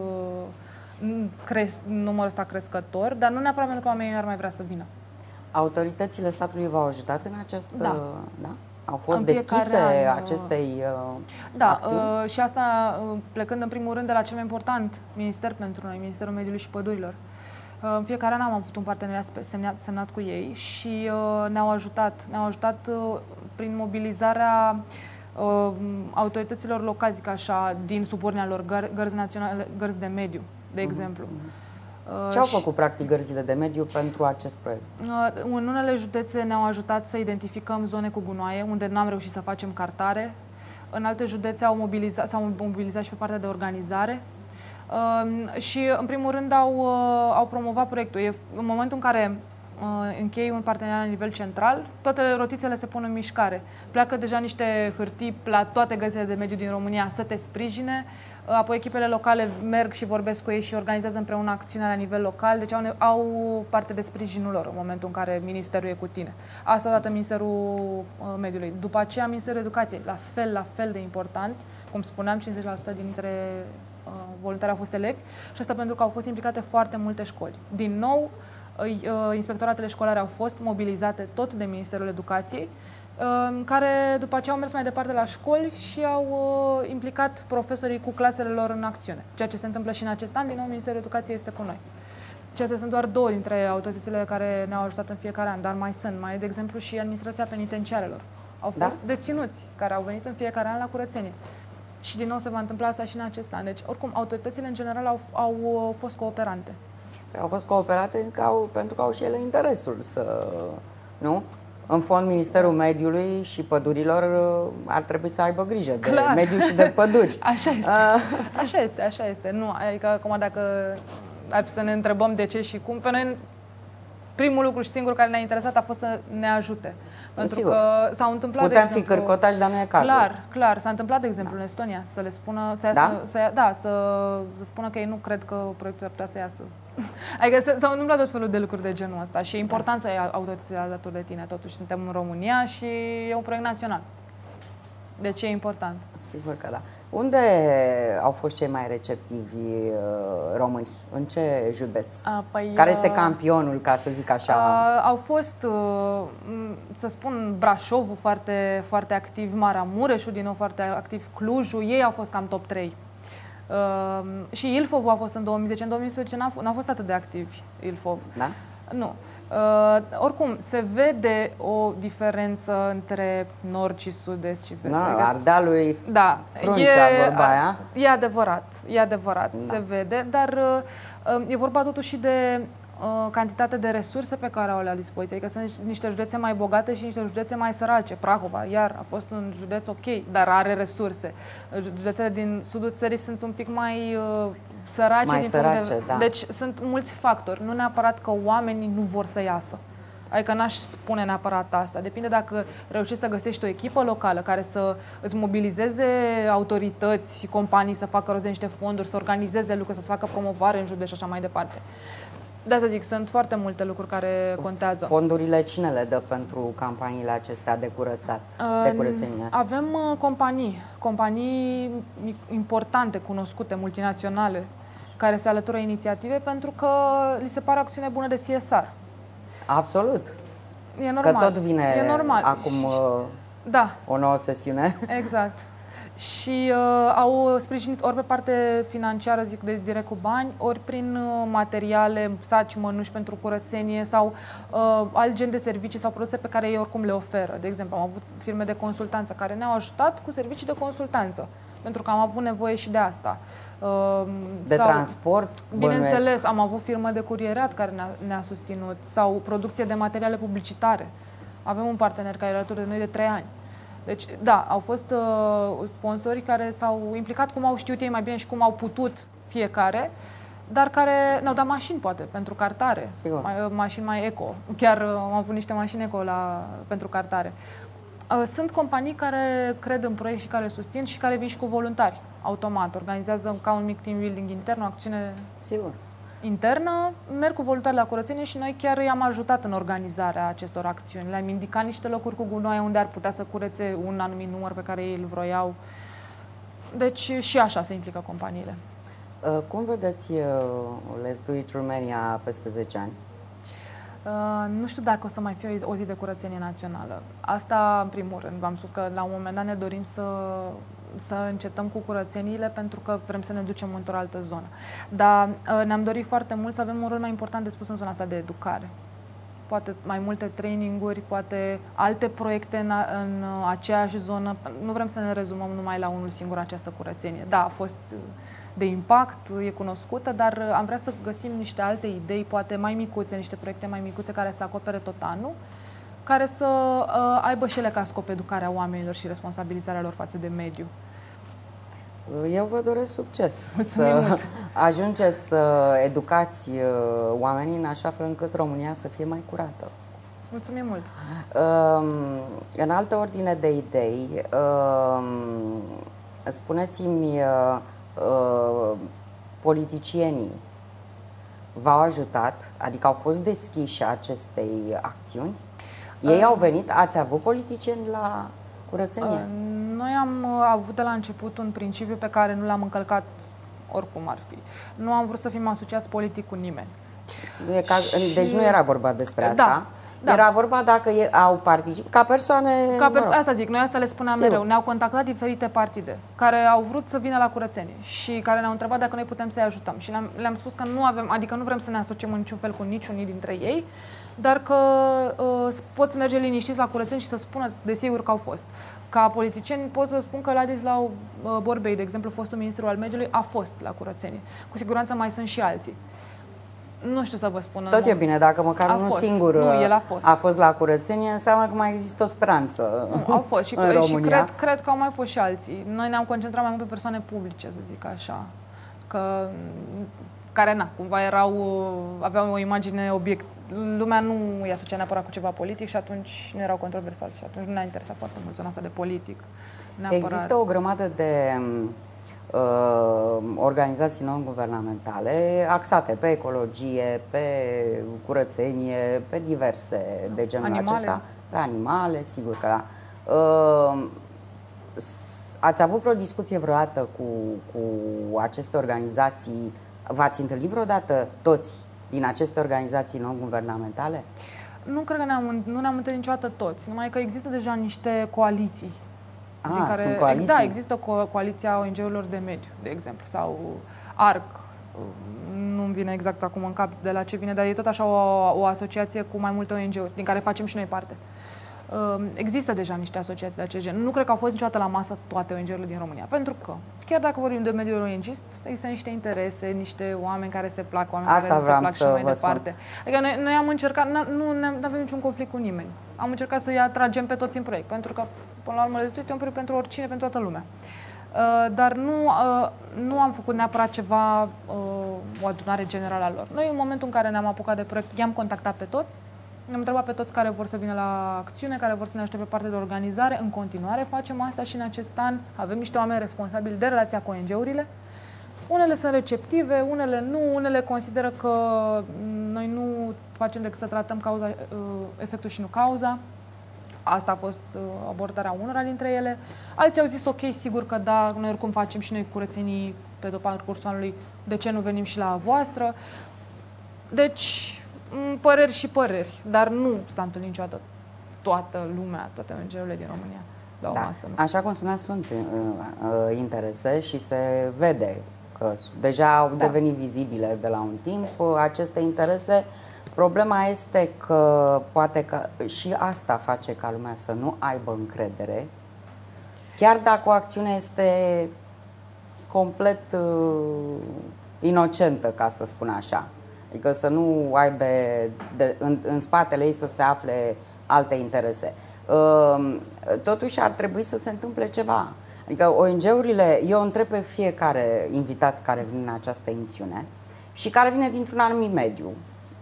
uh, cres, numărul ăsta crescător, dar nu neapărat pentru că oamenii ar mai vrea să vină. Autoritățile statului v-au ajutat în acest... Da. da? Au fost deschise an, acestei uh, Da, acțiuni? Uh, și asta uh, plecând în primul rând de la cel mai important minister pentru noi, Ministerul Mediului și Pădurilor. Uh, în fiecare an am avut un parteneriat semnat, semnat cu ei și uh, ne-au ajutat. Ne-au ajutat uh, prin mobilizarea uh, autorităților locale, zic așa, din subordinea lor, găr gărzi naționale, gărzi de mediu, de exemplu. Uh-huh. Ce au făcut, practic, gărzile de mediu pentru acest proiect? În unele județe ne-au ajutat să identificăm zone cu gunoaie, unde n-am reușit să facem cartare. În alte județe au mobilizat, s-au mobilizat și pe partea de organizare. Și, în primul rând, au, au promovat proiectul. E în momentul în care închei un parteneriat la nivel central, toate rotițele se pun în mișcare. Pleacă deja niște hârtii la toate gărzile de mediu din România să te sprijine, apoi echipele locale merg și vorbesc cu ei și organizează împreună acțiunea la nivel local, deci au, au parte de sprijinul lor în momentul în care ministerul e cu tine. Asta odată Ministerul Mediului. După aceea Ministerul Educației, la fel, la fel de important, cum spuneam, cincizeci la sută dintre uh, voluntari au fost elevi și asta pentru că au fost implicate foarte multe școli. Din nou, inspectoratele școlare au fost mobilizate tot de Ministerul Educației, care după aceea au mers mai departe la școli și au implicat profesorii cu clasele lor în acțiune. Ceea ce se întâmplă și în acest an, din nou Ministerul Educației este cu noi. Acestea sunt doar două dintre autoritățile care ne-au ajutat în fiecare an, dar mai sunt. Mai e, de exemplu, și administrația penitenciarelor. Au fost da? deținuți care au venit în fiecare an la curățenie. Și din nou se va întâmpla asta și în acest an. Deci, oricum, autoritățile în general au, au fost cooperante. Au fost cooperate că au, pentru că au și ele interesul să, nu? În fond, Ministerul Mediului și Pădurilor ar trebui să aibă grijă de Clar. mediu și de păduri. Așa este. Așa este, așa este. Nu, adică acum dacă ar fi să ne întrebăm de ce și cum, pe noi primul lucru și singur care ne-a interesat a fost să ne ajute. Pentru Sigur. că s-au întâmplat, Putem de exemplu, fi cârcotași, dar nu e cazul. Clar, clar. S-a întâmplat, de exemplu, da. în Estonia, să le spună, să iasă, da? Să, da, să, să spună că ei nu cred că proiectul ar putea să iasă. Adică s-au întâmplat tot felul de lucruri de genul ăsta și e important da. să ai autoritățile alături de tine. Totuși suntem în România și e un proiect național. Deci e important. Sigur că da. Unde au fost cei mai receptivi uh, români? În ce județ? A, păi, Care este campionul, ca să zic așa? Uh, au fost, uh, să spun, Brașovul foarte, foarte activ, Maramureșul din nou foarte activ, Clujul, ei au fost cam top trei. Uh, și Ilfovul a fost în două mii zece, în două mii unsprezece n-a fost atât de activ Ilfov. Da? Nu. Uh, oricum, se vede o diferență între nord și sud, est și vest. Da, Ardealul da, frunțea, e, vorba aia. E adevărat, e adevărat, da. se vede, dar uh, e vorba totuși și de uh, cantitate de resurse pe care au la dispoziție. Adică sunt niște județe mai bogate și niște județe mai sărace. Prahova, iar, a fost un județ ok, dar are resurse. Județele din sudul țării sunt un pic mai... Uh, sărace mai din sărace, punct de... da. Deci sunt mulți factori, nu neapărat că oamenii nu vor să iasă. Adică n-aș spune neapărat asta. Depinde dacă reușești să găsești o echipă locală care să îți mobilizeze autorități și companii să facă rost de niște fonduri, să organizeze lucruri, să facă promovare în județ și așa mai departe. De asta zic, sunt foarte multe lucruri care contează. Fondurile cine le dă pentru campaniile acestea de curățat, de curățenie? Avem companii, companii importante, cunoscute, multinaționale, care se alătură inițiative pentru că li se pare o acțiune bună de C S R. Absolut. E normal. Că tot vine e normal. acum și, da. o nouă sesiune. Exact. Și uh, au sprijinit ori pe parte financiară, zic, de direct cu bani, ori prin uh, materiale, saci, mănuși pentru curățenie sau uh, alt gen de servicii sau produse pe care ei oricum le oferă. De exemplu, am avut firme de consultanță care ne-au ajutat cu servicii de consultanță, pentru că am avut nevoie și de asta. Uh, de sau, transport? Bineînțeles, bănuiesc. am avut firmă de curierat care ne-a, ne-a susținut sau producție de materiale publicitare. Avem un partener care e alături de noi de trei ani. Deci, da, au fost uh, sponsorii care s-au implicat cum au știut ei mai bine și cum au putut fiecare, dar care ne-au dat mașini, poate, pentru cartare. Sigur. Ma, mașini mai eco. Chiar uh, am avut niște mașini eco la, pentru cartare. Uh, sunt companii care cred în proiect și care susțin și care vin și cu voluntari, automat. Organizează ca un mic team building intern, o acțiune Sigur. internă, merg cu voluntari la curățenie și noi chiar i-am ajutat în organizarea acestor acțiuni. Le-am indicat niște locuri cu gunoaie unde ar putea să curețe un anumit număr pe care ei îl vroiau. Deci și așa se implică companiile. Cum vedeți uh, Let's Do It Romania peste zece ani? Uh, nu știu dacă o să mai fie o zi de curățenie națională. Asta în primul rând. V-am spus că la un moment dat ne dorim să, să încetăm cu curățeniile pentru că vrem să ne ducem într-o altă zonă. Dar uh, ne-am dorit foarte mult să avem un rol mai important de spus în zona asta de educare. Poate mai multe traininguri, poate alte proiecte în, în aceeași zonă. Nu vrem să ne rezumăm numai la unul singur această curățenie. Da, a fost de impact, e cunoscută, dar am vrea să găsim niște alte idei, poate mai micuțe, niște proiecte mai micuțe care să acopere tot anul, care să uh, aibă și ele ca scop educarea oamenilor și responsabilizarea lor față de mediu. Eu vă doresc succes. Mulțumim să mult. ajungeți să educați oamenii în așa fel încât România să fie mai curată. Mulțumim mult. În altă ordine de idei, spuneți-mi, politicienii v-au ajutat, adică au fost deschiși acestei acțiuni? Ei au venit, ați avut politicieni la curățenie? Noi am avut de la început un principiu pe care nu l-am încălcat oricum ar fi. Nu am vrut să fim asociați politic cu nimeni. Nu e ca, și... Deci nu era vorba despre asta? Da. Da. Era vorba dacă e, au participat, ca persoane... Ca perso mă rog. Asta zic, noi asta le spuneam Sigur. mereu. Ne-au contactat diferite partide care au vrut să vină la curățenie și care ne-au întrebat dacă noi putem să-i ajutăm. Și le-am le-am spus că nu avem, adică nu vrem să ne asociem în niciun fel cu niciunii dintre ei, dar că uh, pot merge liniștiți la curățenie și să spună desigur că au fost. Ca politicieni pot să spun că Ladislau Borbei, de exemplu, fostul ministru al mediului, a fost la curățenie. Cu siguranță mai sunt și alții. Nu știu să vă spun. Tot e bine, dacă măcar a unul fost. singur nu, el a, fost. a fost la curățenie, înseamnă că mai există o speranță. Nu, au fost și, în România. și cred, cred că au mai fost și alții. Noi ne-am concentrat mai mult pe persoane publice, să zic așa, că, care na, cumva erau, aveau o imagine obiect. Lumea nu îi asocia neapărat cu ceva politic și atunci nu erau controversați și atunci nu ne-a interesat foarte mult zona asta de politic. Neapărat. Există o grămadă de uh, organizații non-guvernamentale axate pe ecologie, pe curățenie, pe diverse de genul animale. acesta, pe animale, sigur că da. Uh, ați avut vreo discuție vreodată cu, cu aceste organizații? V-ați întâlnit vreodată toți din aceste organizații non-guvernamentale? Nu cred că ne-am, nu ne-am întâlnit niciodată toți, numai că există deja niște coaliții. Ah, din care, sunt coaliții? Da, există co coaliția O N G-urilor de mediu, de exemplu, sau A R C. Nu-mi vine exact acum în cap de la ce vine, dar e tot așa o, o asociație cu mai multe O N G-uri, din care facem și noi parte. Există deja niște asociații de acest gen. Nu cred că au fost niciodată la masă toate O N G-urile din România, pentru că, chiar dacă vorbim de mediul O N G-ist, există niște interese, niște oameni care se plac, oameni Asta care nu se plac și mai vă departe. spun. Adică noi, noi am încercat, nu avem niciun conflict cu nimeni. Am încercat să-i atragem pe toți în proiect, pentru că, până la urmă, este un proiect pentru oricine, pentru toată lumea. Uh, dar nu, uh, nu am făcut neapărat ceva, uh, o adunare generală a lor. Noi, în momentul în care ne-am apucat de proiect, i-am contactat pe toți, Ne-am întrebat pe toți care vor să vină la acțiune, care vor să ne ajute pe partea de organizare. În continuare facem asta și în acest an avem niște oameni responsabili de relația cu O N G-urile. Unele sunt receptive, unele nu, unele consideră că noi nu facem decât să tratăm cauza, efectul și nu cauza. Asta a fost abordarea unora dintre ele. Alții au zis, ok, sigur că da, noi oricum facem și noi curățenii pe tot parcursul anului, de ce nu venim și la voastră? Deci, păreri și păreri, dar nu s-a întâlnit niciodată toată lumea, toate O N G-urile din România la o da. masă. Nu? Așa cum spunea, sunt uh, uh, interese și se vede că deja au da. devenit vizibile de la un timp uh, aceste interese. Problema este că poate că și asta face ca lumea să nu aibă încredere, chiar dacă o acțiune este complet uh, inocentă, ca să spun așa. Adică să nu aibă de, în, în spatele ei să se afle alte interese. Uh, totuși ar trebui să se întâmple ceva. Adică O N G-urile, eu întreb pe fiecare invitat care vine în această emisiune și care vine dintr-un anumit mediu,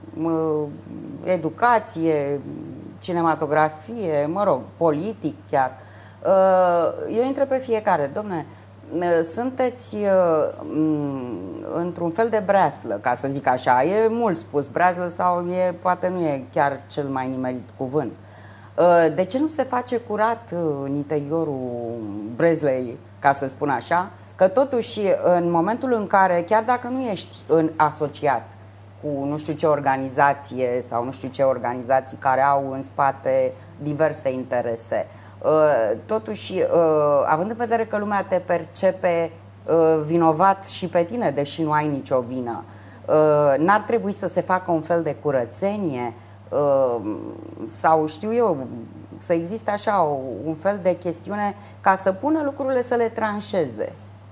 educație, cinematografie, mă rog, politic chiar. Eu întreb pe fiecare, domne, sunteți într-un fel de breaslă, ca să zic așa, e mult spus breaslă sau e, poate nu e chiar cel mai nimerit cuvânt. De ce nu se face curat în interiorul brezlei, ca să spun așa? Că totuși în momentul în care, chiar dacă nu ești în asociat cu nu știu ce organizație sau nu știu ce organizații care au în spate diverse interese, totuși, având în vedere că lumea te percepe vinovat și pe tine, deși nu ai nicio vină, n-ar trebui să se facă un fel de curățenie sau știu eu, să existe așa un fel de chestiune ca să pună lucrurile să le tranșeze?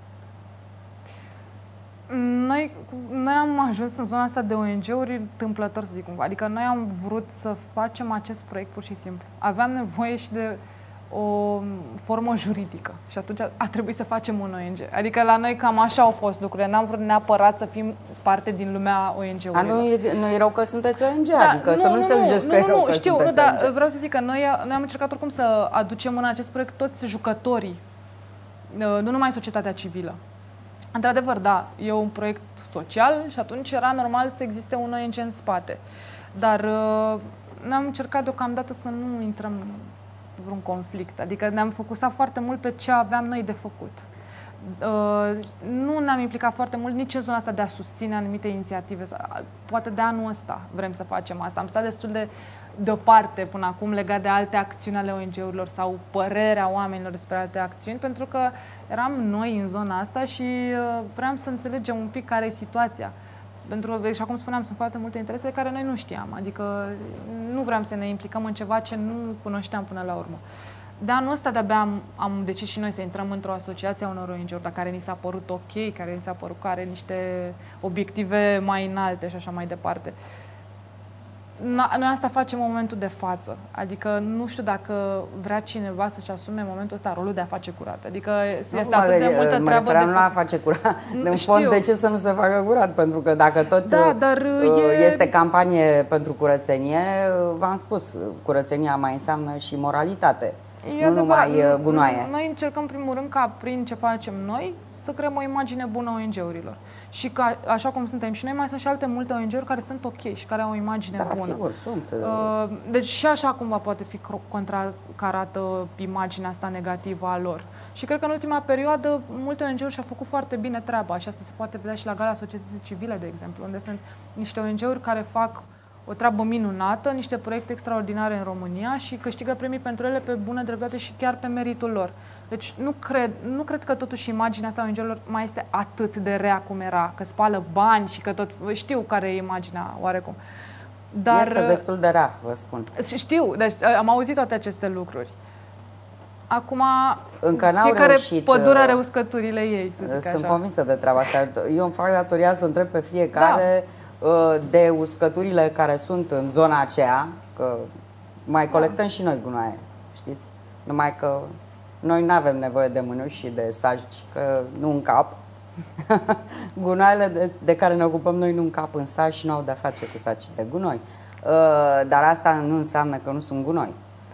Noi, noi am ajuns în zona asta de O N G-uri întâmplător, să zic cumva. Adică noi am vrut să facem acest proiect pur și simplu. Aveam nevoie și de o formă juridică și atunci a trebuit să facem un O N G. Adică la noi cam așa au fost lucrurile. N-am vrut neapărat să fim parte din lumea O N G-urilor. Nu, nu e rău că sunteți O N G, da, adică nu, să nu, nu înțelegeți că e rău că știu, sunteți nu, O N G. dar vreau să zic că noi, noi am încercat oricum să aducem în acest proiect toți jucătorii, nu numai societatea civilă. Într-adevăr, da, e un proiect social și atunci era normal să existe un O N G în spate. Dar uh, ne-am încercat deocamdată să nu intrăm în vreun conflict. Adică ne-am focusat foarte mult pe ce aveam noi de făcut. Uh, nu ne-am implicat foarte mult nici în zona asta de a susține anumite inițiative. Poate de anul ăsta vrem să facem asta. Am stat destul de deoparte până acum legat de alte acțiuni ale O N G-urilor sau părerea oamenilor despre alte acțiuni, pentru că eram noi în zona asta și uh, vreau să înțelegem un pic care e situația. Pentru că, așa cum spuneam, sunt foarte multe interese care noi nu știam. Adică nu vreau să ne implicăm în ceva ce nu cunoșteam până la urmă. De anul ăsta de-abia am, am decis și noi să intrăm într-o asociație a unor O N G-uri, dar care ni s-a părut ok, care ni s-a părut că are niște obiective mai înalte și așa mai departe. Noi asta facem în momentul de față. Adică nu știu dacă vrea cineva să-și asume în momentul ăsta rolul de a face curat. Adică este nu, atât de multă mă treabă de la a face curat. În fond, de ce să nu se facă curat? Pentru că dacă tot da, dar este e... campanie pentru curățenie, v-am spus, curățenia mai înseamnă și moralitate. E nu numai gunoaie. Noi încercăm, în primul rând, ca prin ce facem noi, să creăm o imagine bună O N G-urilor. Și ca, așa cum suntem și noi, mai sunt și alte multe O N G-uri care sunt ok și care au o imagine da, bună. Sigur, sunt. Uh, deci și așa cumva poate fi contracarată imaginea asta negativă a lor. Și cred că în ultima perioadă multe O N G-uri și-au făcut foarte bine treaba și asta se poate vedea și la Gala Societății Civile, de exemplu, unde sunt niște O N G-uri care fac o treabă minunată, niște proiecte extraordinare în România și câștigă premii pentru ele pe bună dreptate și chiar pe meritul lor. Deci nu cred, nu cred că totuși imaginea asta a O N G-urilor mai este atât de rea cum era, că spală bani și că tot... Știu care e imaginea oarecum. Dar, este destul de rea, vă spun. Știu, deci am auzit toate aceste lucruri. Acum, încă n-au fiecare reușit, pădure are uscăturile ei, să zic Sunt așa. convinsă de treaba asta. Eu îmi fac datoria să întreb pe fiecare da. de uscăturile care sunt în zona aceea, că mai colectăm da. și noi gunoaie, știți? Numai că noi nu avem nevoie de mânuși și de saci, că nu încap. Gunoaiele de, de care ne ocupăm noi nu încap în saci și nu au de-a face cu saci de gunoi. dar asta nu înseamnă că nu sunt gunoi.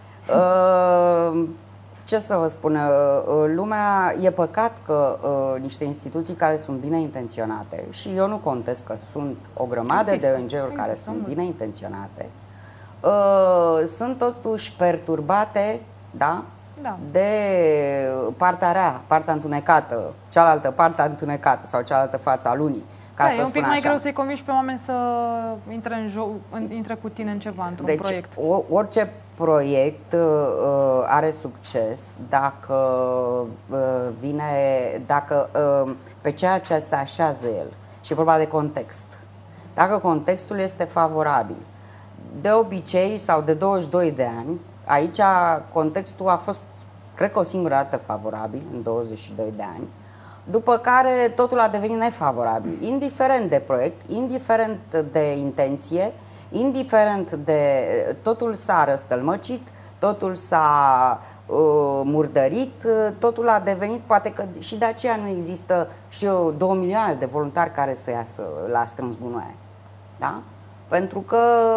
Ce să vă spun, lumea, e păcat că niște instituții care sunt bine intenționate, și eu nu contest că sunt o grămadă există, de O N G-uri care sunt mult. bine intenționate, sunt totuși perturbate, da? Da. de partea rea, partea întunecată, cealaltă parte întunecată sau cealaltă față a lunii. Ca da, să e un pic mai așa. greu să-i convingi pe oameni să intre, în jo în, intre cu tine în ceva, într-un deci, proiect. O, orice proiect uh, are succes dacă uh, vine, dacă uh, pe ceea ce se așează el. Și e vorba de context. Dacă contextul este favorabil, de obicei sau de douăzeci și doi de ani, aici contextul a fost, cred că o singură dată favorabil, în douăzeci și doi de ani, după care totul a devenit nefavorabil, indiferent de proiect, indiferent de intenție, indiferent de... totul s-a răstălmăcit, totul s-a uh, murdărit, totul a devenit, poate că și de aceea nu există, știu eu, două milioane de voluntari care să iasă la strâns gunoaie. Da? Pentru că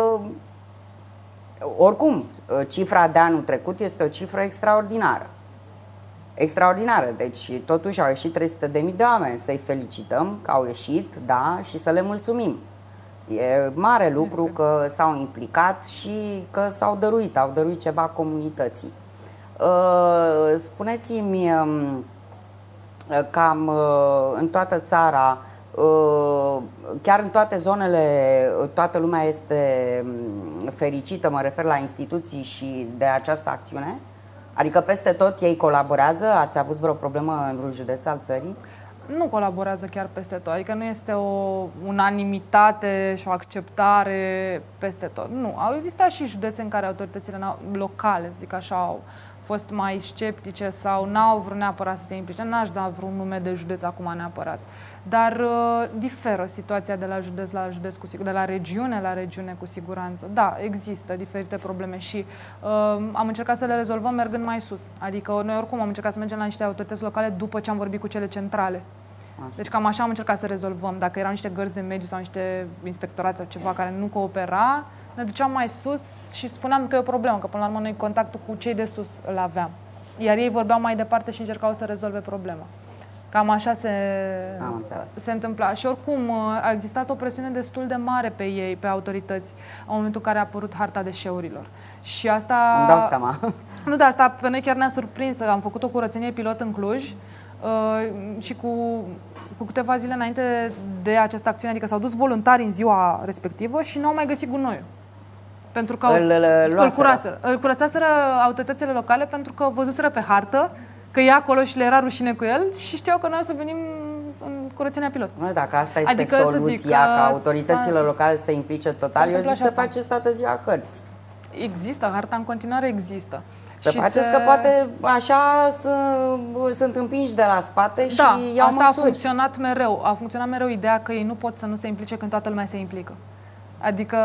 oricum, cifra de anul trecut este o cifră extraordinară. Extraordinară. Deci, totuși au ieșit trei sute de mii de oameni. Să-i felicităm că au ieșit, da, și să le mulțumim. E mare lucru este. că s-au implicat și că s-au dăruit, au dăruit ceva comunității. Spuneți-mi, cam în toată țara, chiar în toate zonele, toată lumea este fericită, mă refer la instituții și de această acțiune? Adică peste tot ei colaborează? Ați avut vreo problemă în vreun județ al țării? Nu colaborează chiar peste tot, adică nu este o unanimitate și o acceptare peste tot. Nu, au existat și județe în care autoritățile locale, zic așa, au fost mai sceptice sau n-au vrut neapărat să se implice. N-aș da vreun nume de județ acum neapărat. Dar uh, diferă situația de la județ la județ, cu de la regiune la regiune cu siguranță. Da, există diferite probleme și uh, am încercat să le rezolvăm mergând mai sus. Adică noi oricum am încercat să mergem la niște autorități locale după ce am vorbit cu cele centrale. Așa. Deci cam așa am încercat să rezolvăm. Dacă erau niște gărzi de mediu sau niște inspectorați sau ceva care nu coopera, ne duceam mai sus și spuneam că e o problemă, că până la urmă noi contactul cu cei de sus îl aveam. Iar ei vorbeau mai departe și încercau să rezolve problema. Cam așa se, se întâmpla. Și oricum a existat o presiune destul de mare pe ei, pe autorități, în momentul în care a apărut harta deșeurilor. Și asta... Îmi dau seama. Nu, dar asta pe noi chiar ne-a surprins. Am făcut o curățenie pilot în Cluj uh, și cu, cu câteva zile înainte de această acțiune, adică s-au dus voluntari în ziua respectivă și nu au mai găsit gunoiul. Pentru că îl, îl, îl, curaseră. îl curățaseră autoritățile locale pentru că văzuseră pe hartă că e acolo și le era rușine cu el și știau că noi o să venim în curățenia pilot. Nu, dacă asta este adică soluția, ca autoritățile locale să se implice total, eu zic să faceți toată ziua hărți. Există, harta în continuare există. Să și faceți se... că poate așa sunt împinși de la spate și da, iau asta măsuri. a funcționat mereu. A funcționat mereu ideea că ei nu pot să nu se implice când toată lumea se implică. Adică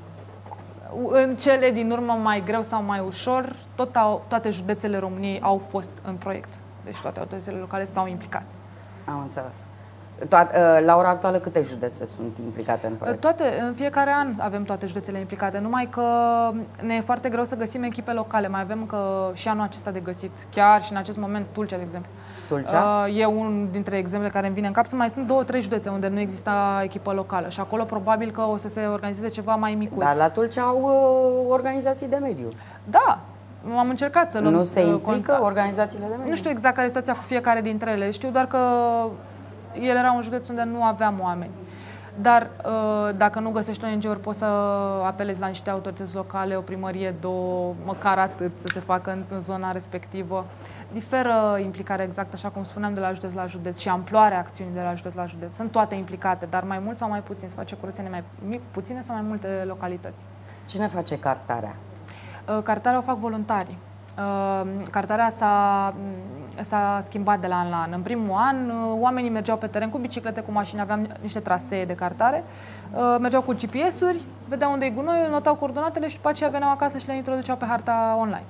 în cele din urmă mai greu sau mai ușor, tot au, toate județele României au fost în proiect. Deci toate autoritățile locale s-au implicat. Am înțeles. Toate, la ora actuală câte județe sunt implicate în proiect? Toate, în fiecare an avem toate județele implicate, numai că ne e foarte greu să găsim echipe locale. Mai avem că și anul acesta de găsit, chiar și în acest moment Tulcea, de exemplu. Tulcea? E unul dintre exemple care îmi vine în cap. Mai sunt două, trei județe unde nu exista echipă locală și acolo probabil că o să se organizeze ceva mai micuț. Dar la Tulcea au uh, organizații de mediu. Da, am încercat să luăm Nu se implică contact. organizațiile de mediu? Nu știu exact care e situația cu fiecare dintre ele. Știu doar că el era un județ unde nu aveam oameni. Dar dacă nu găsești O N G-uri, poți să apelezi la niște autorități locale, o primărie, două, măcar atât, să se facă în, în zona respectivă. Diferă implicarea exact, așa cum spuneam, de la județ la județ și amploarea acțiunii de la județ la județ. Sunt toate implicate, dar mai mult sau mai puțin. Se face curățenie mai mic, puține sau mai multe localități. Cine face cartarea? Cartarea o fac voluntarii. Cartarea s-a, s-a schimbat de la an la an. În primul an, oamenii mergeau pe teren cu biciclete, cu mașini, aveam niște trasee de cartare, mergeau cu G P S-uri, vedeau unde e gunoiul, notau coordonatele și după aceea veneau acasă și le introduceau pe harta online.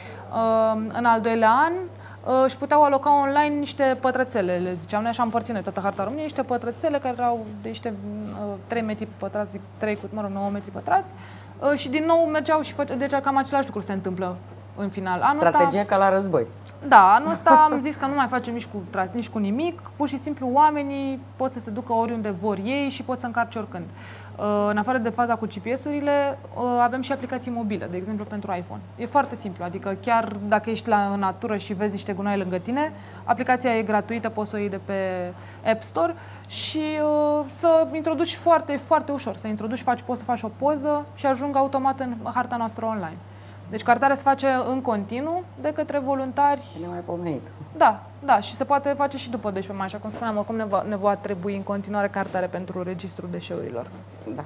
În al doilea an, își puteau aloca online niște pătrățele, le ziceam, noi așa împărțim noi toată harta României, niște pătrățele care erau de niște trei metri pătrați, zic trei cu, mă rog, nouă metri pătrați, uh, și din nou mergeau și făceau, deci cam același lucru se întâmplă în final. Anul Strategie ăsta, ca la război. da, anul ăsta am zis că nu mai facem nici cu, nici cu nimic, pur și simplu oamenii pot să se ducă oriunde vor ei și pot să încarce oricând. În afară de faza cu G P S-urile, avem și aplicații mobile, de exemplu pentru iPhone. E foarte simplu, adică chiar dacă ești la în natură și vezi niște gunoi lângă tine, aplicația e gratuită, poți să o iei de pe App Store și uh, să introduci foarte, foarte ușor, să introduci, faci, poți să faci o poză și ajung automat în harta noastră online. Deci cartarea se face în continuu de către voluntari. Ne mai pomenit. Da, da, și se poate face și după doisprezece mai, așa cum spuneam, oricum ne va, ne va trebui în continuare cartare pentru registrul deșeurilor. Da.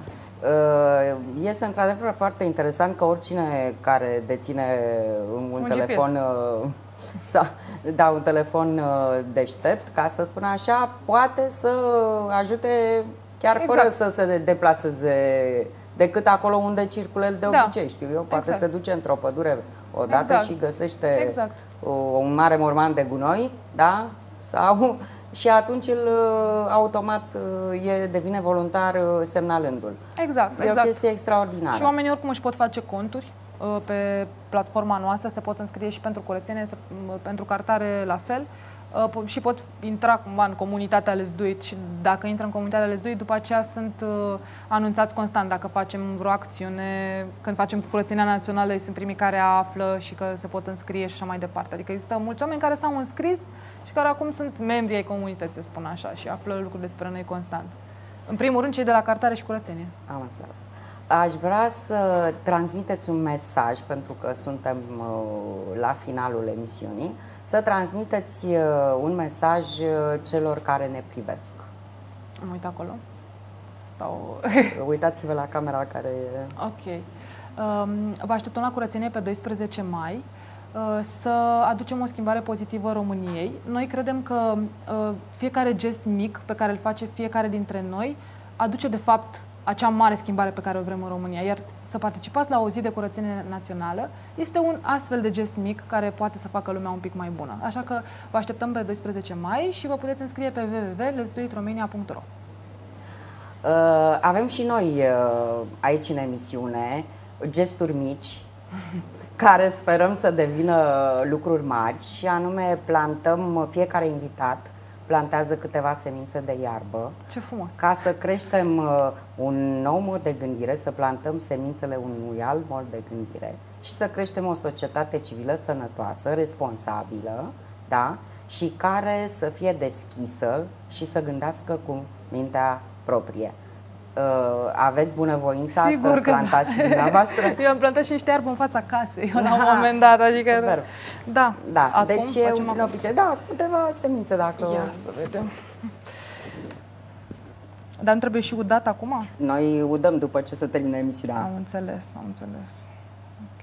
Este într-adevăr foarte interesant că oricine care deține un, un telefon sau, da, un telefon deștept, ca să spun așa, poate să ajute chiar exact. Fără să se deplaseze decât acolo unde circulă de obicei, da. Știu eu, poate exact. Se duce într-o pădure odată exact. Și găsește exact. Un mare morman de gunoi, da? Sau și atunci el automat e, devine voluntar semnalându-l. Exact, e exact. o chestie extraordinară. Și oamenii oricum își pot face conturi pe platforma noastră, se pot înscrie și pentru curățenie, pentru cartare la fel. Uh, și pot intra cumva în comunitatea Let's Do It și dacă intră în comunitatea Let's Do It, după aceea sunt uh, anunțați constant dacă facem vreo acțiune, când facem curățenia națională, sunt primii care află și că se pot înscrie și așa mai departe. Adică există mulți oameni care s-au înscris și care acum sunt membri ai comunității, să spun așa, și află lucruri despre noi constant. În primul rând cei de la cartare și curățenie. Am înțeles. Aș vrea să transmiteți un mesaj, pentru că suntem uh, la finalul emisiunii, să transmiteți uh, un mesaj uh, celor care ne privesc. Am uitat acolo? Sau... Uitați-vă la camera care e... Ok. Um, vă așteptăm la curățenie pe doisprezece mai uh, să aducem o schimbare pozitivă României. Noi credem că uh, fiecare gest mic pe care îl face fiecare dintre noi aduce de fapt acea mare schimbare pe care o vrem în România. Iar să participați la o zi de curățenie națională este un astfel de gest mic care poate să facă lumea un pic mai bună. Așa că vă așteptăm pe doisprezece mai și vă puteți înscrie pe w w w punct lets do it romania punct ro. Uh, avem și noi uh, aici în emisiune gesturi mici care sperăm să devină lucruri mari, și anume plantăm, fiecare invitat plantează câteva semințe de iarbă. Ce frumos! Ca să creștem uh, un nou mod de gândire, să plantăm semințele unui alt mod de gândire și să creștem o societate civilă sănătoasă, responsabilă, da? Și care să fie deschisă și să gândească cu mintea proprie. Uh, aveți bunăvoința Sigur să plantați da. Și dumneavoastră? Eu am plantat și niște iarbă în fața casei, la un moment dat, adică... Super. Da, da. Acum Deci e un obicei, da, câteva semințe dacă... Ia să vedem. Dar nu trebuie și udat acum? Noi udăm după ce se termină emisiunea. Am înțeles, am înțeles. Ok.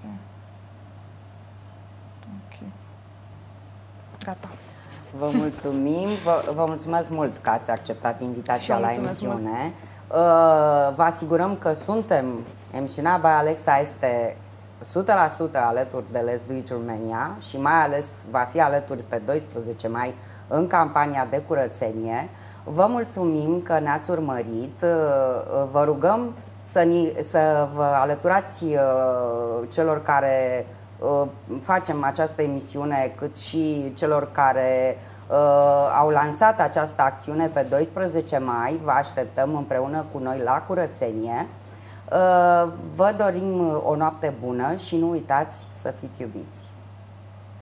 Ok. Gata. Vă mulțumim, vă, vă mulțumesc mult că ați acceptat invitația la emisiune. Mult. Vă asigurăm că suntem, emisiunea by Alexa este o sută la sută alături de Let's Do It Romania și mai ales va fi alături pe doisprezece mai în campania de curățenie. Vă mulțumim că ne-ați urmărit, vă rugăm să, ni, să vă alăturați celor care facem această emisiune, cât și celor care Uh, au lansat această acțiune pe doisprezece mai. Vă așteptăm împreună cu noi la curățenie. Uh, vă dorim o noapte bună și nu uitați să fiți iubiți.